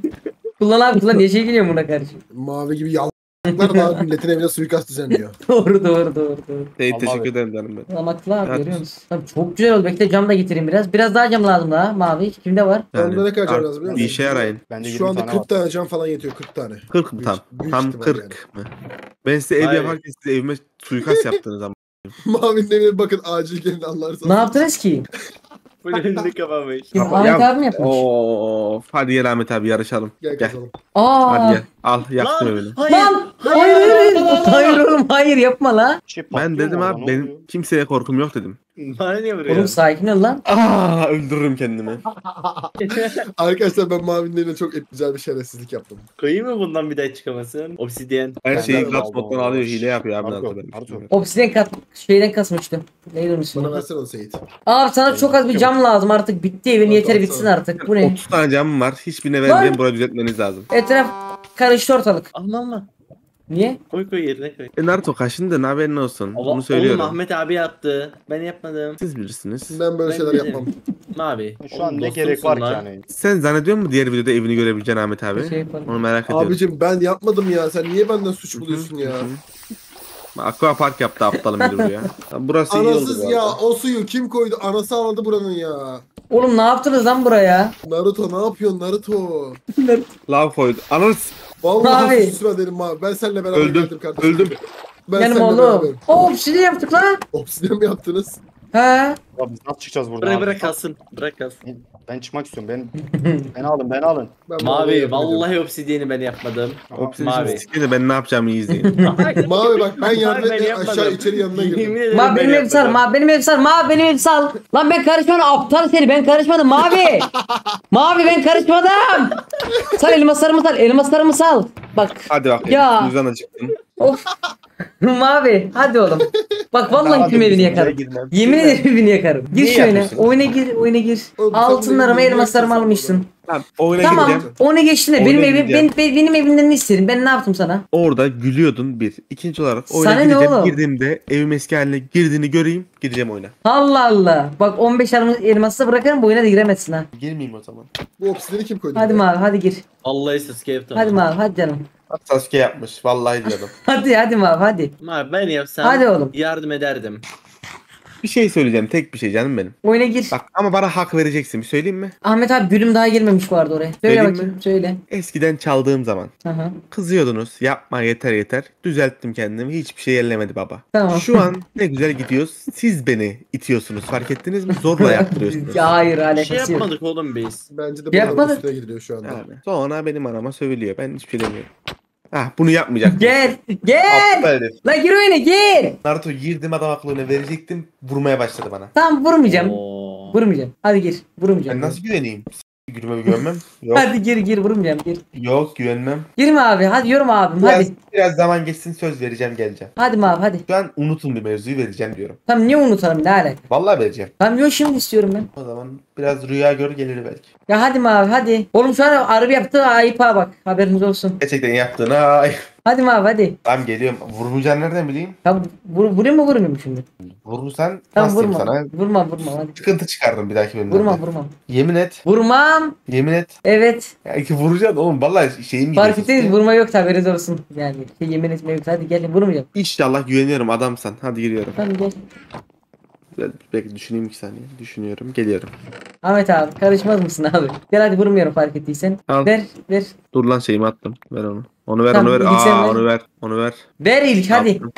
abi kullan. Niye şey geliyor buna karşı?
mavi gibi yallar daha milletin evine suikast düzenliyor.
Doğru.
Seyit
Allah
teşekkür
abi.
ederim canım ben.
Kullanmakla abi
Evet.
görüyor musun? Tamam, çok güzel oldu. Bekle cam da getireyim biraz. Biraz daha cam lazım daha. Mavi. Kimde var?
Onda ne kadar cam
artık
lazım biliyor
Bir
musun?
işe yarayın.
Bende 20
Şu anda
tane
40
var.
tane cam falan yetiyor 40 tane.
40 mı tam?
Büyük
Tam
ihtimal
40 mı? Ben size ev
Hayır.
yaparken size evime suikast yaptınız ama.
Mavinin evine bakın acil gelin anlarsanız.
Ne yaptınız ki?
Bu önünü kapamış.
Kim?
Ama
Ahmet
ya-
abi mi yapmış?
Of hadi gel Ahmet abi yarışalım.
Gel
Gel.
kazalım.
Aa.
Hadi gel. Al yaktım evini.
hayır.
Lan! Hayır oğlum hayır yapma la.
Şey
Ben
patlıyor
dedim
mu
abi
orada, ne
benim
oluyor?
kimseye korkum yok dedim.
Bana niye vuruyor?
Oğlum sakin ol lan.
Aa öldürürüm kendimi.
Arkadaşlar ben mavinin evine çok güzel bir şerefsizlik yaptım.
Koyayım mı bundan bir daha çıkamasın? Obsidyen.
Her
Ben
şeyi
de
kat
aldım
moddan
onu.
alıyor hile yapıyor abi.
Naruto,
Naruto benim.
Naruto.
Obsidian şeyden kasmıştım. Neydi onun ismi?
Bana versene onu Seyit.
Abi sana çok az bir cam lazım artık. Bitti evin
Bak,
yeter
baksana.
bitsin artık. Bu ne?
30 tane camım var. Hiçbirine vermeyeyim. Burayı düzeltmeniz lazım.
Etraf karıştı ortalık.
Alma.
Niye?
Koy yerine koy.
Naruto kaşındın haberin olsun. Bunu
Oğlum
söylüyorum.
Ahmet abi yaptı. Ben yapmadım.
Siz bilirsiniz.
Ben böyle
Ben
şeyler
bilirim.
yapmam.
Mavi.
Şu an
Oğlum
ne
dostumsun
gerek var ki
lan.
yani?
Sen zannediyor musun diğer videoda evini görebileceğin Ahmet abi?
Şey yapalım.
Onu merak ediyorum.
Abicim ben yapmadım ya. Sen niye benden suç buluyorsun ya?
Aqua Park yaptı aptalım biri buraya. Burası iyi oldu
Anasız
bu
ya
arada.
o suyu kim koydu? Anası aldı buranın ya.
Oğlum ne yaptınız lan buraya?
Naruto ne yapıyorsun Naruto?
Lav koydu. Ananız.
Vallahi
Abi.
susma dedim abi. Ben seninle beraber
Öldüm.
geldim kardeşim.
Öldüm.
Ben
Benim
seninle
oğlum.
beraber.
Obsidian yaptık lan.
Obsidian mi yaptınız?
He.
Ya biz nasıl çıkacağız buradan? abi?
Bırak kalsın. Bırak kalsın.
Ben çıkmak istiyorum. Beni alın.
Ben
Mavi.
yapmayacağım.
Vallahi obsidyeni ben yapmadım.
Obsidian
Mavi.
sikini ben ne yapacağımı iyi izleyin.
Mavi bak ben yardım
Ben
etmeye
yapmadım.
aşağı içeri yanına
Yemin
girdim.
ederim
Ma
ben
benim ev sal,
yapmadım.
ma benim ev sal, ma benim ev sal. Lan ben karışmadım aptal seni ben karışmadım mavi. Mavi ben karışmadım. Sal elmaslarımı sal, elmaslarımı sal. Bak.
Hadi bak.
Ya.
Yüzden acıktın.
Of. Mavi hadi oğlum. Bak vallahi
Daha
tüm
da
evini
bizim
yakarım.
eve girmem.
Yemin ederim evini yakarım. Gir
Niye
şöyle.
yapıyorsun?
Oyuna gir, oyuna gir.
Oğlum, sen
Altınlarımı,
bunu
elmaslarımı
niye
almışsın.
Tamam oyuna
Tamam.
gireceğim.
Onu geçtin de
Oyuna
benim evim
gireceğim.
benim evimden ne istedin? Ben ne yaptım sana?
Orada gülüyordun bir. İkinci olarak oyuna
Sana ne
gireceğim.
oğlum?
Girdiğimde evim eski haline girdiğini göreyim. Gideceğim oyuna.
Allah Allah. Bak 15 elması bırakırım bu oyuna da giremezsin ha.
Girmeyeyim o zaman.
Bu obsidiyeni kim koydu?
Hadi
buraya?
mavi hadi gir.
Vallahi Sasuke yaptım.
Hadi mavi hadi canım.
Sasuke yapmış. Vallahi diyordum.
Hadi mavi hadi.
Abi ben yapsam
Hadi oğlum.
yardım ederdim.
Bir şey söyleyeceğim. Tek bir şey canım benim.
Oyuna gir.
Bak ama bana hak vereceksin. Bir söyleyeyim mi?
Ahmet abi gülüm daha girmemiş bu arada oraya. Söyle
Söyleyeyim
bakayım
mi?
söyle.
Eskiden çaldığım zaman
Aha.
kızıyordunuz. Yapma yeter yeter. Düzelttim kendimi. Hiçbir şey ellemedi baba.
Tamam.
Şu an ne güzel gidiyoruz. Siz beni itiyorsunuz. Fark ettiniz mi? Zorla yaptırıyorsunuz.
Ya hayır
Bir şey
alakası yok.
yapmadık oğlum biz.
Bence de bu
Yapmadık.
üstüne gidiliyor şu anda.
Yani sonra benim anama sövülüyor. Ben hiçbir şey demiyorum. Ah bunu yapmayacaktım.
Gel. Gel.
Aptal herif.
La gir oyuna gir.
Naruto girdim adam aklına verecektim. Vurmaya başladı bana.
Tamam vurmayacağım.
Oo.
Vurmayacağım. Hadi gir. Vurmayacağım.
Ben nasıl güveneyim? Gülüme güvenmem. Yok.
Hadi gir vurmayacağım gir.
Yok güvenmem.
Girme abi hadi yorum abim
Biraz,
hadi.
biraz zaman geçsin söz vereceğim geleceğim.
Hadi mavi hadi.
Şu an unutun bir mevzuyu vereceğim diyorum.
Tamam niye unutalım ne alaka?
Vallahi vereceğim.
Tamam yok şimdi istiyorum ben.
O zaman biraz rüya gör gelir belki.
Ya hadi mavi hadi. Oğlum şu an araba yaptığı ayıp ha bak haberiniz olsun.
Gerçekten yaptığına ay.
Hadi mavi hadi.
Tamam geliyorum. Vurmayacağını nereden bileyim?
Tamam vurayım mı vurmayayım mı şimdi?
Vurursan
Tamam
nasıl
vurma.
sana?
Vurma hadi.
Sıkıntı çıkarırım bir dahaki bölümde.
Vurma.
Yemin et.
Vurmam.
Yemin et.
Evet.
Ya ki vuracaksın oğlum. Vallahi şeyim
Fark
gidiyor.
ettiniz vurma yok haberiniz olsun. Yani yemin etme yok. Hadi gel vurmayacağım.
İnşallah güveniyorum adamsan. Hadi giriyorum.
Tamam gel.
Belki düşüneyim 2 saniye. Düşünüyorum. Geliyorum.
Ahmet abi karışmaz mısın abi? Gel hadi vurmuyorum fark ettiysen.
Al.
Ver.
Dur lan şeyimi attım. Ver onu. Onu ver
Tamam,
onu ver.
ilk sen
Aa
ver.
onu ver. Onu ver.
Ver ilk hadi.
Attım.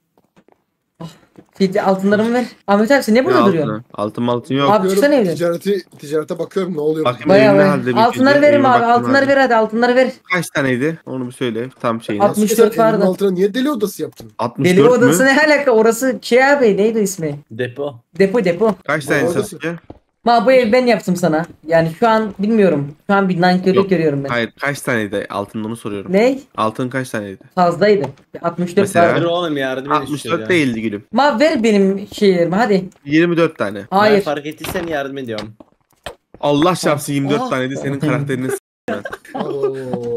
Altınlarımı ver. Ahmet abi sen ne burada
Ne
duruyorsun?
altın yok.
Abi çıksana evden.
Ticarete bakıyorum ne oluyor.
Bakayım
Bayağı
evimde
bayağı.
halde bir
Altınları
kere.
verim
Evime
abi.
baktım
Altınları
halde.
ver hadi. Altınları ver.
Kaç taneydi? Onu bir söyle. Tam şeyini.
64 vardı.
Altına niye deli odası yaptın?
64
Deli
mü?
odası ne alaka? Orası şey abi neydi o ismi?
Depo.
Depo.
Kaç tane
Orası-
Sasuke?
Ma bu ev ben yaptım sana. Yani şu an bilmiyorum. Şu an bir nankörlük
Yok.
görüyorum ben.
Hayır kaç taneydi altın onu soruyorum.
Ne?
Altın kaç taneydi?
Fazlaydı. 64
Mesela-
Dur
vardı.
oğlum yardım edin
64 değildi gülüm.
Ma ver benim şeylerimi hadi.
24 tane.
Ben
Hayır.
fark ettiysen yardım ediyorum.
Allah çarpsın 24
Aa.
taneydi senin karakterini
Oo.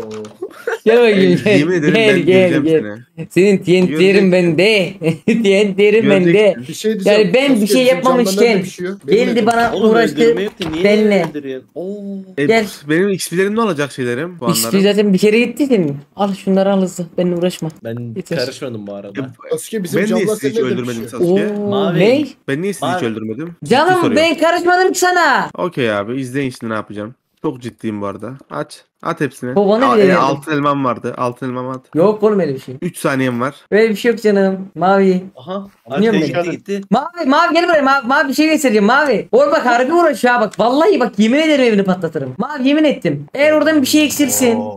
Gel bakayım.
yemin ederim ben göreceğim seni.
Senin TNT'lerin bende. TNT'lerin bende.
Göreceksin.
Bir şey diyeceğim.
Yani ben bir
Sasuke,
şey
bizim
yapmamışken
camdan nerede pişiyor? Benim
geldi
evim.
bana
Oğlum
uğraştı.
öldürme yok da niye
benle.
öldürüyorsun? Oo.
Gel.
Benim XP'lerim ne olacak şeylerim bu
İşte
anlara?
zaten bir kere gitti senin. Al şunları al hızlı. Benimle uğraşma.
Ben
Yeter.
karışmadım bu arada.
Sasuke bizim
Ben niye
camdan
sizi hiç
senin evde
öldürmedim
pişiyor.
Sasuke?
Mavi.
Ne?
Ben niye sizi hiç
Mavi.
öldürmedim? Ciddi
Canım
soruyorum.
ben karışmadım ki sana.
Okey abi izleyin şimdi ne yapacağım. Çok ciddiyim bu arada. Aç. At hepsini.
Kovanı bile yedim.
Altın elmam vardı. Altın elmam at.
Yok oğlum öyle bir şey.
3 saniyem var.
Öyle bir şey yok canım. Mavi.
Aha.
Niye
Arkaya
böyle?
gitti.
Mavi gel buraya. Mavi bir şey göstereceğim mavi. Oğlum bak harbi uğraşıyor ha bak. Vallahi bak yemin ederim evini patlatırım. Mavi yemin ettim. Eğer oradan bir şey eksilsin.
Oo.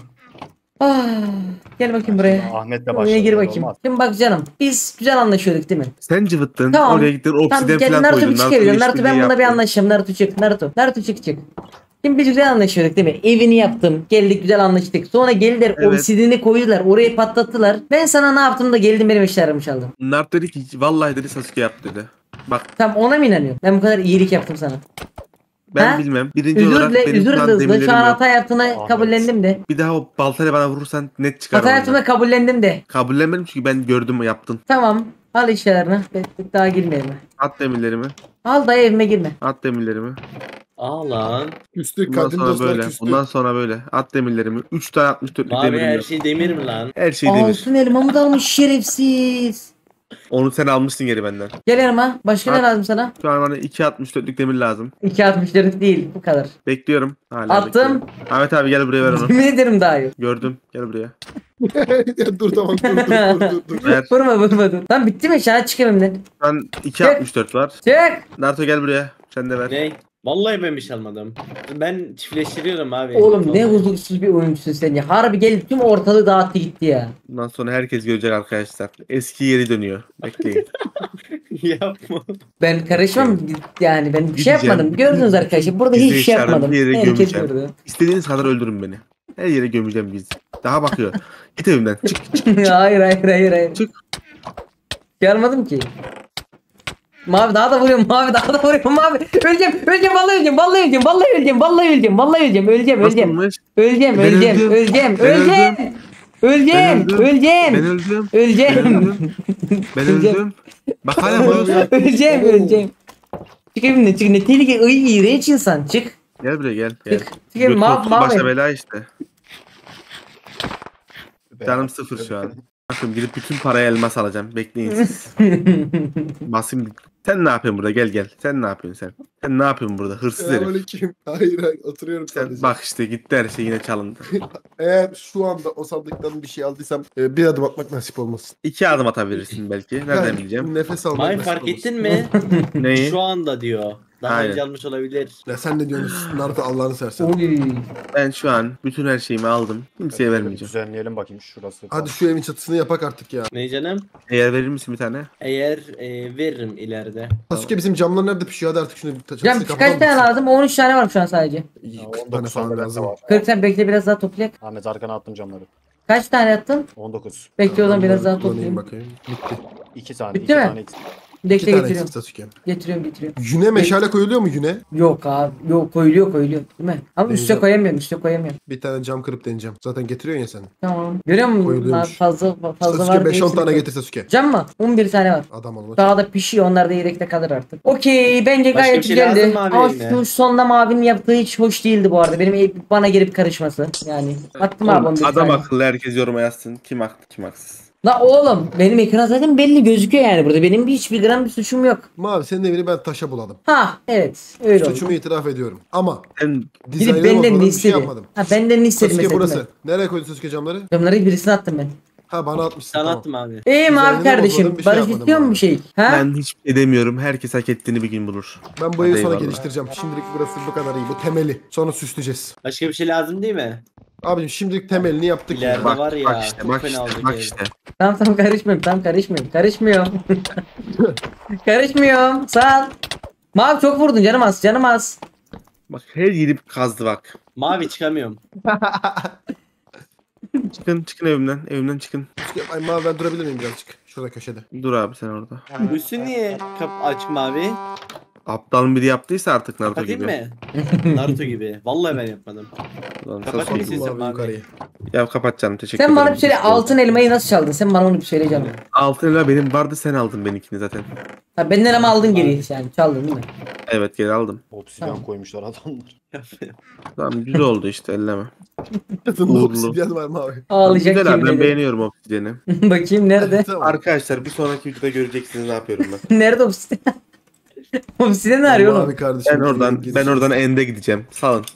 Ah, gel bakayım buraya.
Ahmet'le
Buraya
başladı.
gir bakayım.
Olmaz.
Şimdi bak canım. Biz güzel anlaşıyorduk değil mi?
Sen cıvıttın.
Tamam.
Oraya gittin.
Tamam
Obsidyen
gel
falan
Naruto
koydun.
bir çıkabilirim. Naruto ben
işbirliği
bununla bir
yaptın.
anlaşacağım. Naruto çık. Naruto çık. Şimdi biz güzel anlaşıyorduk değil mi? Evini yaptım. Geldik güzel anlaştık. Sonra geldiler
Evet.
obsidini koydular. Orayı patlattılar. Ben sana ne yaptım da geldim benim eşyalarımı çaldın.
Naruto dedi ki vallahi dedi Sasuke yaptı dedi. Bak
Tamam ona mı inanıyorsun? Ben bu kadar iyilik yaptım sana.
ben
Ha?
bilmem. Birinci olarak
Özür
benim
dile
şu an
hızlı.
demirlerim
Şu an
yok.
hata yaptığına
Ahmet.
kabullendim de.
Bir daha o baltayla bana vurursan net çıkar
Hata
oyundan.
yaptığımda kabullendim de.
Kabullenmedim çünkü ben gördüm yaptın.
Tamam. Al eşyalarını. Daha girmeyelim.
At demirlerimi.
Al dayı evime girme.
At demirlerimi.
Aa lan.
Üstü
Bundan
kadın
sonra
dostlar
böyle.
küstü.
Bundan sonra böyle. At demirlerimi. 3 tane 64'lük
Mavi
demirim
her
yok.
şey demir mi lan?
Her şey demir.
Altın elmamı da almış şerefsiz.
Onu sen almışsın geri benden.
Gel yanıma. Başka ne
At.
lazım sana?
Şu an bana 2 64'lük demir lazım.
2.64 değil. Bu kadar.
Bekliyorum. Hala
Attım.
bekliyorum. Ahmet abi gel buraya ver onu.
Yemin ederim daha iyi.
Gördüm. Gel buraya.
Ya dur tamam dur.
Ver.
Vurma dur. Tamam bitti mi? Şahane çık evimden.
Şu an 2 64 var.
Çık.
Naruto gel buraya. Sen de ver.
Ne? Vallahi ben bir şey almadım. Ben çiftleştiriyorum abi.
Oğlum ne
Vallahi.
huzursuz bir oyuncusun sen ya. Harbi geldi tüm ortalığı dağıttı gitti ya.
Bundan sonra herkes görecek arkadaşlar. Eski yeri dönüyor. Bekleyin.
Yapma.
Ben karışmam yani ben bir şey
Gideceğim.
yapmadım. Gördünüz arkadaşlar burada hiçbir şey
İzleyicilerim
yapmadım.
bir yere
Herkes
gömeceğim.
gördü.
İstediğiniz kadar öldürün beni. Her yere gömeceğim biz. Daha bakıyor. Git evimden. Çık.
Hayır.
Çık.
Gelmedim ki. Mavi daha da vuruyorum. Mavi. Öleceğim. Vallahi öleceğim. Öleceğim.
Nasılmış?
Öleceğim.
Ben öldüm. Bak hala vuruyorsun.
Öleceğim. Çık evimden çık. Ne tehlike. İğrenç insan. Çık.
Gel buraya gel.
Çık evim. Mavi.
Başa bela işte. Canım sıfır şu an. Bakın gidip bütün parayı elmas alacağım. Bekleyin siz. Basayım. Sen ne yapıyorsun burada? Gel. Sen ne yapıyorsun sen? Sen ne yapıyorsun burada? Hırsız herif.
Selamünaleyküm. Hayır oturuyorum
Sen
sadece.
bak işte gitti her şey yine çalındı.
Eğer şu anda o sandıktan bir şey aldıysam bir adım atmak nasip olmasın.
2 adım atabilirsin belki. Nereden bileceğim?
Nefes almak
May
nasip
fark
olmasın.
ettin mi?
Neyi?
Şu anda diyor. Daha
Aynen.
önce almış olabilir.
Ya sen ne diyorsun? Naruto Allah'ını sersen.
Oy.
Ben şu an bütün her şeyimi aldım. Kimseye vermeyeceğim.
Düzenleyelim bakayım şurası.
Hadi şu evin çatısını yapak artık ya.
Ne canım?
Eğer verir misin bir tane?
Eğer veririm ileride.
Sasuke bizim camlar nerede pişiyor? Hadi artık şunu çatısını
Cam kaç tane lazım? 13 tane var şu an sadece.
40 tane falan lazım.
40 tane bekle biraz daha toplayak.
Ahmet arkana attım camları.
Kaç tane attın?
19.
Bekle o zaman biraz daha
Kullanayım
toplayayım.
bakayım. Bitti.
2 tane.
Bitti
2
mi?
tane eksik.
Bekle
2 tane
getiriyorum.
eksik Sasuke.
Getiriyorum.
Yüne meşale koyuluyor mu yüne?
Yok abi. Yok koyuluyor değil mi? Ama üste
Deneyeceğim.
koyamıyorum.
Bir tane cam kırıp deneyeceğim. Zaten getiriyorsun ya sen.
Tamam. Görüyor musun?
Koyuluyormuş.
Fazla
Sasuke
var.
5-10 tane getir Sasuke.
Cam mı? 11 tane var.
Adam olma.
Daha da pişiyor. Onlar da yedekte kalır artık. Okey. Bence
Başka
gayet
bir şey lazım
güzeldi.
mı abi
Ama
eline?
şu sonda mavinin yaptığı hiç hoş değildi bu arada. Benim bana gelip karışması. Yani. Attım abi 11
Adam
tane.
akıllı herkes yoruma yazsın. Kim haklı kim haksız.
La oğlum benim ekran zaten belli gözüküyor yani burada. Benim hiçbir gram bir suçum yok.
Mavi senin evini ben taşa buladım.
Ha evet öyle oldu.
Suçumu itiraf ediyorum. Ama
Ben
Gidip
dizaynını
benden
bozmadım,
ne
bir şey
istedi?
yapmadım.
Ha benden ne istedi
Sasuke
mesela?
burası. Nereye koydun Sasuke camları?
Camları birisine attım ben.
Ha bana atmışsın.
Sana
Tamam.
attım abi.
İyiyim abi
Dizaynını
kardeşim.
bozmadım, bir şey
Barış
yapmadım
istiyor mu
abi.
bir şey? Ha?
ben hiç edemiyorum. Herkes hak ettiğini bir gün bulur.
Ben bu evi
Hadi
sonra
eyvallah.
geliştireceğim. Şimdilik burası bu kadar iyi. Bu temeli. Sonra süsleyeceğiz.
Başka bir şey lazım değil mi?
Abicim şimdilik temelini yaptık ya.
İleride
Bak,
var ya.
bak işte,
çok
bak
fena
işte,
olacak
bak
ev.
işte.
Tamam karışmıyorum. Karışmıyorum. Sağ ol. Mavi çok vurdun canım az.
Bak her yeri kazdı bak.
Mavi çıkamıyorum.
Çıkın evimden çıkın.
Sasuke, ay mavi ben durabilir miyim birazcık? Şurada köşede.
Dur abi sen orada.
Üstü niye açık mavi?
Aptalın biri yaptıysa artık Naruto
Kapatayım
gibi.
mı? Naruto gibi. Vallahi ben yapmadım.
Lan
Kapat
Sasuke
mısın?
gibi.
Sen
Mavi
mavi.
yukarıyı.
Ya kapat canım teşekkür
Sen
ederim.
bana bir söyle altın elmayı nasıl çaldın? Sen bana onu bir söyle canım.
Altın elma benim vardı sen aldın benimkini zaten.
Ha benden ama aldın geri yani çaldın değil mi?
Evet geri aldım.
Obsidyen
Tamam.
koymuşlar adamlar.
Tamam güzel oldu işte elleme.
Kadında
Uğurlu.
obsidyen var mavi.
Ağlayacak
Güzel abi
yemin
ben
ederim.
beğeniyorum obsidiyeni.
Bakayım nerede?
Tamam.
Arkadaşlar bir sonraki videoda göreceksiniz ne yapıyorum ben.
Nerede obsidian? Obsidian ne arıyor oğlum?
Mavi kardeşim.
Ben oradan ende gideceğim. Salın.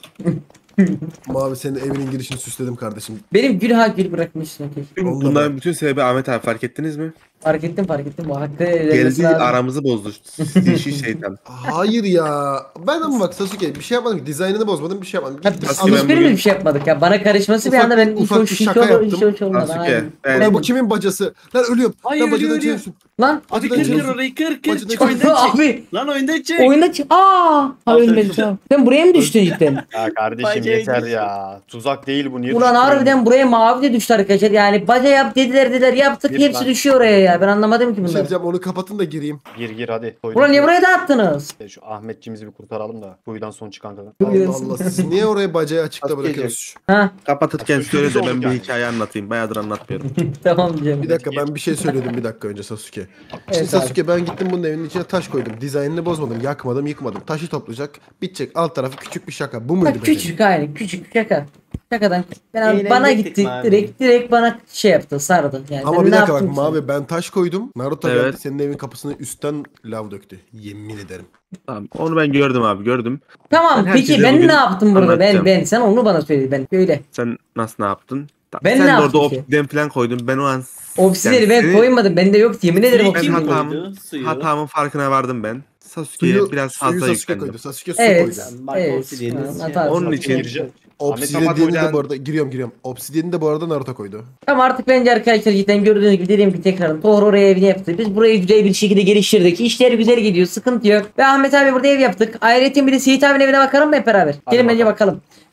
Mavi senin evinin girişini süsledim kardeşim.
Benim gül bırakmışsın. Okey.
Onunla
Bunların bütün sebebi Ahmet abi fark ettiniz mi?
Fark ettim. Bu hakkı verilmesi
Geldi
lazım.
aramızı bozdu. Dişi şeytan.
Hayır ya. Ben ama bak Sasuke bir şey yapmadım ki. Dizaynını bozmadım bir şey yapmadım.
Ha,
Gittim,
biz
Sasuke, ben
hiçbirimiz
bugün-
bir şey yapmadık ya. Bana karışması bir
Ufak
anda
bir-
ben
ufak bir şaka yaptım.
olmadı.
Sasuke,
Aynen.
ben-
Ulan bu kimin bacası? Lan ölüyorum.
Hayır,
Lan bacadan
ölüyor.
çevirsin.
Lan
Hadi
Bacıdan
kır
çık.
orayı kır
Bacıdan
çık
çık.
oyundan çık.
abi
Lan oyundan çık.
oyunda ha ölmedim
Aferin.
tamam. Sen buraya mı düştün cidden?
Ya kardeşim
Bacayı
yeter
düşün.
ya. Tuzak değil bu niye
Ulan
düştü
harbiden buraya mavi de düştü arkadaşlar. Yani baca yap dediler yaptık
Bir
hepsi
lan.
düşüyor oraya ya. Ben anlamadım ki
Bir şey
bunları.
diyeceğim onu kapatın da gireyim.
Gir hadi.
Ulan niye buraya dağıttınız?
Şu Ahmetçimizi bir kurtaralım da. Kuyudan son çıkan kadın.
Allah Allah siz niye oraya bacayı açıkta
Sasuke'cim.
bırakıyorsunuz?
Ha
Kapatırken
Sözümüz
söyle de ben
olduk
bir
yani.
hikaye anlatayım. Bayağıdır anlatmıyorum.
tamam canım.
Bir dakika ben bir şey söyledim bir dakika önce Sasuke. Şimdi
Evet
Sasuke ben gittim bunun evinin içine taş koydum. Dizaynını bozmadım, yakmadım, yıkmadım. Taşı toplayacak, bitecek. Alt tarafı küçük bir şaka. Bu muydu
Bak
benim?
küçük aynı küçük şaka. Şakadan.
Eğlenecektik
Bana gitti
mavi.
direkt bana şey yaptı sardı. Yani
Ama
ben
bir
ne
dakika bak
yaptım ki?
mavi ben taş koydum. Naruto
Evet.
geldi senin evin kapısını üstten lav döktü. Yemin ederim.
Tamam, onu ben gördüm abi gördüm.
Tamam
Ben
peki
herkese
ben
bugün
ne yaptım burada?
anlatacağım.
Ben sen onu bana söyle ben öyle.
Sen nasıl ne yaptın?
Ben
Sen
ne
de orada
yaptım ki?
obsidyen falan koydun. Ben o an
Obsidiyeni ben
seni-
koymadım. Bende yok yemin ederim
Suyu
o
kim
Ben
obsidiyeni.
hatam-
koydu? Suyu.
hatamın farkına vardım ben. Sasuke'ye biraz
suyu
fazla
Sasuke
yüklendim.
koydu. Sasuke su
Evet.
koydu.
Bak,
Evet.
obsidiyeniz
Ha,
şey.
hata.
Onun için
Gireceğim.
Obsidiyen'i de
kapatmayacağın-
bu arada giriyorum. Obsidiyen'i de bu arada Naruto koydu.
Tamam artık bence arkadaşlar cidden gördüğünüz gibi dediğim gibi tekrardan Thor oraya evini yaptı. Biz burayı güzel bir şekilde geliştirdik. İşler güzel gidiyor. Sıkıntı yok. Ve Ahmet abi burada ev yaptık. Ayrıca bir de Seyit abinin evine bakalım mı hep beraber?
Hadi
Gelin bence bakalım.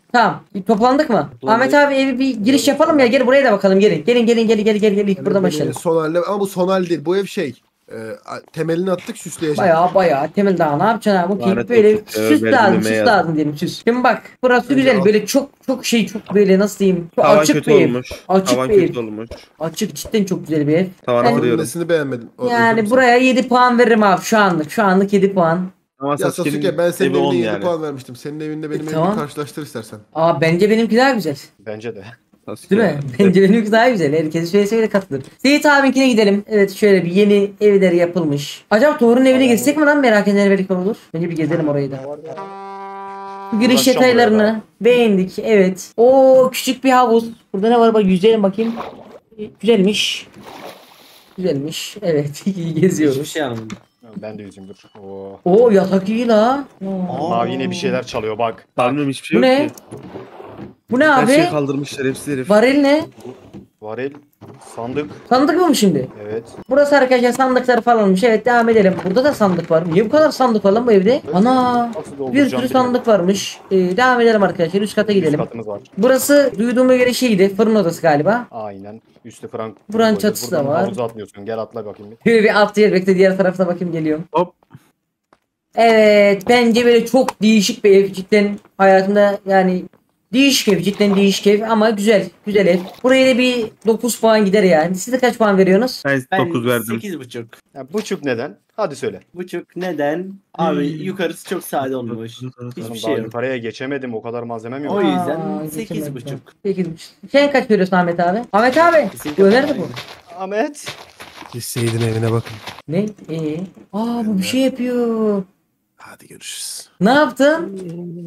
Tamam. Toplandık mı? Ahmet abi evi bir giriş yapalım ya. Gel buraya da bakalım. Gelin. Gelin. İlk buradan başlayalım.
Son haline ama bu son hal değil. Bu ev temelini attık süsleyeceğiz.
Baya temel daha ne yapacaksın abi? Okey
Lanet
böyle
olsun.
süs
Verdim
lazım
yemeğe
süs lazım diyelim süs. Şimdi bak burası
Bence
güzel
al.
böyle çok çok böyle nasıl diyeyim? Çok
Tavan
açık
kötü
bir ev.
olmuş.
Açık
Tavan
bir ev.
kötü olmuş.
Açık cidden çok güzel bir ev.
Tavanı
Ben-
kırıyoruz.
Nesini beğenmedin?
Yani buraya 7 puan veririm abi şu anlık. Şu anlık 7 puan.
Ama
Ya Sasuke ben senin
evi 10
evine 7
yani.
puan vermiştim. Senin evinde benim
Tamam.
evimi karşılaştır istersen.
Aa bence benimki daha güzel.
Bence de.
Sasuke.
Değil mi? Bence benimki daha güzel. Herkes şöyle katılır. Seyit abinkine gidelim. Evet şöyle bir yeni evleri yapılmış. Acaba Thor'un evine geçsek mi lan, merak edenler belki olur. Bence bir gezelim orayı da. Giriş
Uğraşacağım
detaylarını
buraya
beğendik. Evet. Oo küçük bir havuz. Burada ne var bak, yüzelim bakayım. Güzelmiş. Güzelmiş. Evet iyi
Hiçbir
geziyoruz.
şey anlamadım.
Ben de yüzüm dur. Oo.
Oo yatak iyi la.
Mavi yine bir şeyler çalıyor bak.
Tanrım hiçbir şey
Bu
yok
ne?
ki.
Bu ne
Her
abi?
şeyi kaldırmışlar hepsi herif.
Varil ne?
Varil. Sandık.
Sandık mı bu şimdi?
Evet.
Burası arkadaşlar sandıkları falanmış. Evet devam edelim. Burada da sandık var. Niye bu kadar sandık var lan bu evde? Ana.
Nasıl
Bir
dolduracağım
sürü sandık varmış. Devam edelim arkadaşlar. Üst kata gidelim.
Katımız var.
Burası duyduğuma göre şeydi. Fırın odası galiba.
Aynen. Üstü frank.
Buranın çatısı da
Buradan
var.
Havuza atlıyorsun. Gel atla bakayım bir.
Şöyle bir atlayalım. Bekle diğer tarafta bakayım geliyorum.
Hop.
Evet. Bence böyle çok değişik bir ev. Cidden hayatımda yani değişik ev. Cidden değişik ev ama güzel. Güzel ev. Buraya da bir 9 puan gider yani. Siz de kaç puan veriyorsunuz?
Ben
Ben
9 verdim.
8,5.
Ya, buçuk neden? Hadi söyle.
Buçuk neden? Abi yukarısı çok sade olmuş. Hiçbir
Oğlum
şey
daha
yok.
yukarıya geçemedim. O kadar malzemem yok.
O yüzden
Aa,
8,5.
geçemedim. 8,5. Sen kaç veriyorsun Ahmet abi? Ahmet abi.
Kesinlikle
Bu nerede bu?
Ahmet.
Siz Seyit'in evine bakın.
Ne? Aa bu bir şey yapıyor.
Hadi görüşürüz.
Ne yaptın?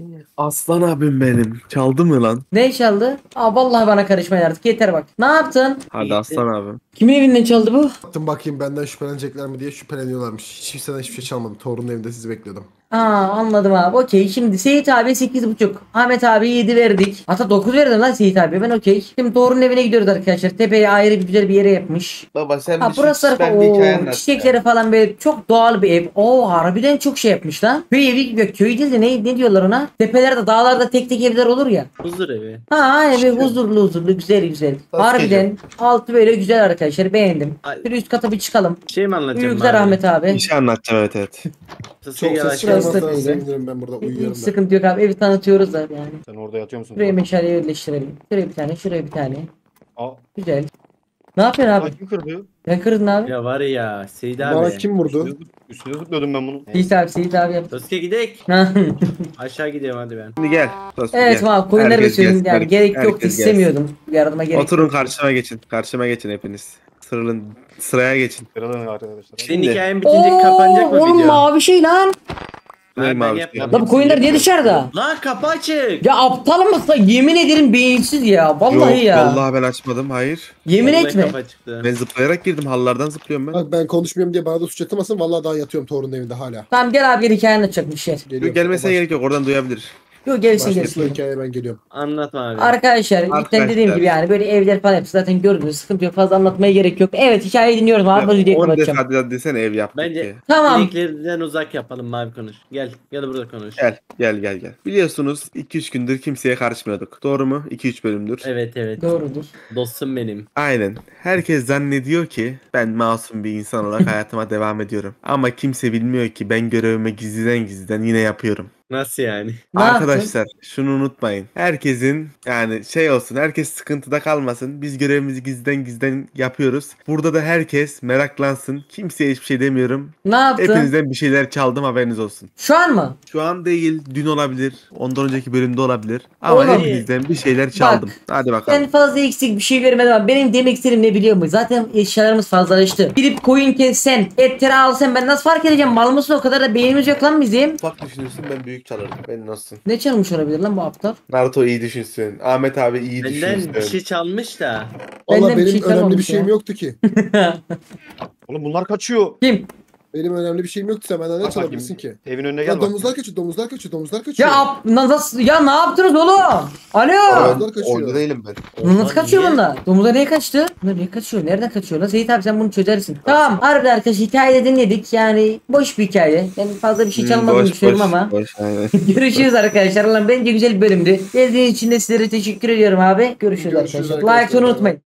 Aslan abim benim. Çaldı mı lan?
Ne çaldı? Aa vallahi bana karışmayın artık. Yeter bak. Ne yaptın?
Hadi aslan abim.
Kimin evinden çaldı bu?
Baktım bakayım benden şüphelenecekler mi diye şüpheleniyorlarmış. Hiç kimseden hiçbir şey çalmadım. Torunun evinde sizi bekliyordum.
Aa anladım abi. Okey. Şimdi Seyit abi 8,5. Ahmet abi 7 verdik. Hatta 9 verdim lan Seyit abi. Ben okey. Şimdi Doğru'nun evine gidiyoruz arkadaşlar. Tepeye ayrı bir güzel bir yere yapmış.
Baba sen
Ha burası çiçekleri falan böyle çok doğal bir ev. Oo harbiden çok şey yapmış lan. Köy evi gibi. Köy değil de ne diyorlar ona? Tepelerde dağlarda tek tek evler olur ya.
Huzur evi.
Ha evi huzurlu güzel. Harbiden altı böyle güzel arkadaşlar, beğendim.
Ay.
Bir üst kata bir çıkalım.
Şey mi anlatacağım
Büyükler Ahmet abi.
Bir şey anlatacağım evet.
Sasuke
Çok
yavaş
ses
yavaş.
Burası da
çıkarmazsanız
böyle.
sevinirim, ben burada
Hiç
uyuyorum da.
sıkıntı yok abi, evi tanıtıyoruz da yani.
Sen orada yatıyor musun?
Şuraya meşaleyi yerleştirelim. Şuraya bir tane, şuraya bir tane.
Aa.
Güzel. Ne yapıyorsun abi?
Kim kırdı?
Ben kırdın abi.
Ya var ya Seyit
Bana
abi.
kim vurdu?
Üstüne zıplıyordum ben bunu.
Seyit abi yap.
Sasuke gidek. Aşağı gidiyorum hadi ben.
Şimdi gel. Sasuke,
Evet
gel.
abi koyunları
Herkes
besliyorum
gelsin,
yani gerek
herkes
yoktu,
gelsin.
istemiyordum. Yardıma gerek
Oturun
yoktu.
karşıma geçin. Karşıma geçin hepiniz. Sıraya geçin.
Kırılın arkadaşlar.
Senin
Şimdi-
hikayen bitince kapanacak mı
oğlum
video?
mavi şey lan.
Neyim
ben
abi?
yapmadım.
La bu koyunlar niye dışarıda?
Lan kapı açık.
Ya aptal mısın? Yemin ederim beyinsiz ya. Vallahi
Yok
ya.
vallahi ben açmadım hayır.
Yemin
Vallahi
etme.
kapı açıktı.
Ben zıplayarak girdim halılardan zıplıyorum ben.
Bak ben konuşmuyorum diye bana da suç atamasın. Vallahi daha yatıyorum torunun evinde hala.
Tamam gel abi, gel hikayen açacak bir şey.
Geliyorum.
Gelmesine gerek yok oradan duyabilir.
Yok gelsin
Başlasın
gelsin.
hikayeye, ben geliyorum.
Anlatma abi.
Arkadaşlar cidden dediğim gibi yani böyle evler falan hepsi zaten gördünüz, sıkıntı yok, fazla anlatmaya gerek yok. Evet hikayeyi dinliyoruz abi, bu videoyu
10
kapatacağım.
defa desene ev yaptık
Bence
diye.
Tamam.
linklerden uzak yapalım, mavi konuş. Gel burada konuş.
Gel. Biliyorsunuz 2-3 gündür kimseye karışmıyorduk. Doğru mu? 2-3 bölümdür.
Evet.
Doğrudur.
Dostum benim.
Aynen. Herkes zannediyor ki ben masum bir insan olarak hayatıma devam ediyorum. Ama kimse bilmiyor ki ben görevimi gizliden yine yapıyorum.
Nasıl yani?
Ne
Arkadaşlar şunu unutmayın. Herkesin yani şey olsun, herkes sıkıntıda kalmasın. Biz görevimizi gizliden yapıyoruz. Burada da herkes meraklansın. Kimseye hiçbir şey demiyorum.
Ne yaptın?
Hepinizden bir şeyler çaldım, haberiniz olsun.
Şu an mı?
Şu an değil, dün olabilir. Ondan önceki bölümde olabilir. Ama
Oğlum.
hepinizden bir şeyler çaldım. Hadi bakalım.
Ben fazla eksik bir şey vermedim ama benim demek istediğim ne biliyor musun? Zaten eşyalarımız fazlalaştı. Gidip koyun kessen, etleri alsan ben nasıl fark edeceğim? Mal mısın, o kadar da beynimiz yok lan bizim.
Ufak düşünürsün, ben büyük çalarım. Ben nasılsın?
Ne çalmış olabilir lan bu aptal?
Naruto iyi düşünsün. Ahmet abi iyi
Benden
düşünsün.
bir şey çalmış da.
Benden
Valla
bir
benim
şey
önemli bir
çalmamış
şeyim
ya.
yoktu ki.
Oğlum bunlar kaçıyor.
Kim?
Benim önemli bir şeyim yoktu, sen benden ne
Bak bakayım.
çalabilirsin ki?
Evin önüne gel
Ya
bak.
domuzlar kaçıyor, domuzlar kaçıyor, domuzlar kaçıyor.
Ya ne yaptınız oğlum? Alo.
Domuzlar kaçıyor.
Orada değilim ben.
Nasıl
Oha,
kaçıyor
niye?
bunlar? Domuza niye kaçtı? Bunlar niye kaçıyor? Nereden kaçıyor lan? Seyit abi sen bunu çözersin. Tamam harbiden arkadaş hikaye dinledik. Yani boş bir hikaye. Ben fazla bir şey çalmadığını düşünüyorum ama.
Boş, aynen.
Görüşürüz arkadaşlar. Lan bence güzel bir bölümdü. Geldiğiniz için de sizlere teşekkür ediyorum abi. Görüşürüz
Görüşürüz
arkadaşlar. Like
arkadaşlar.
unutmayın.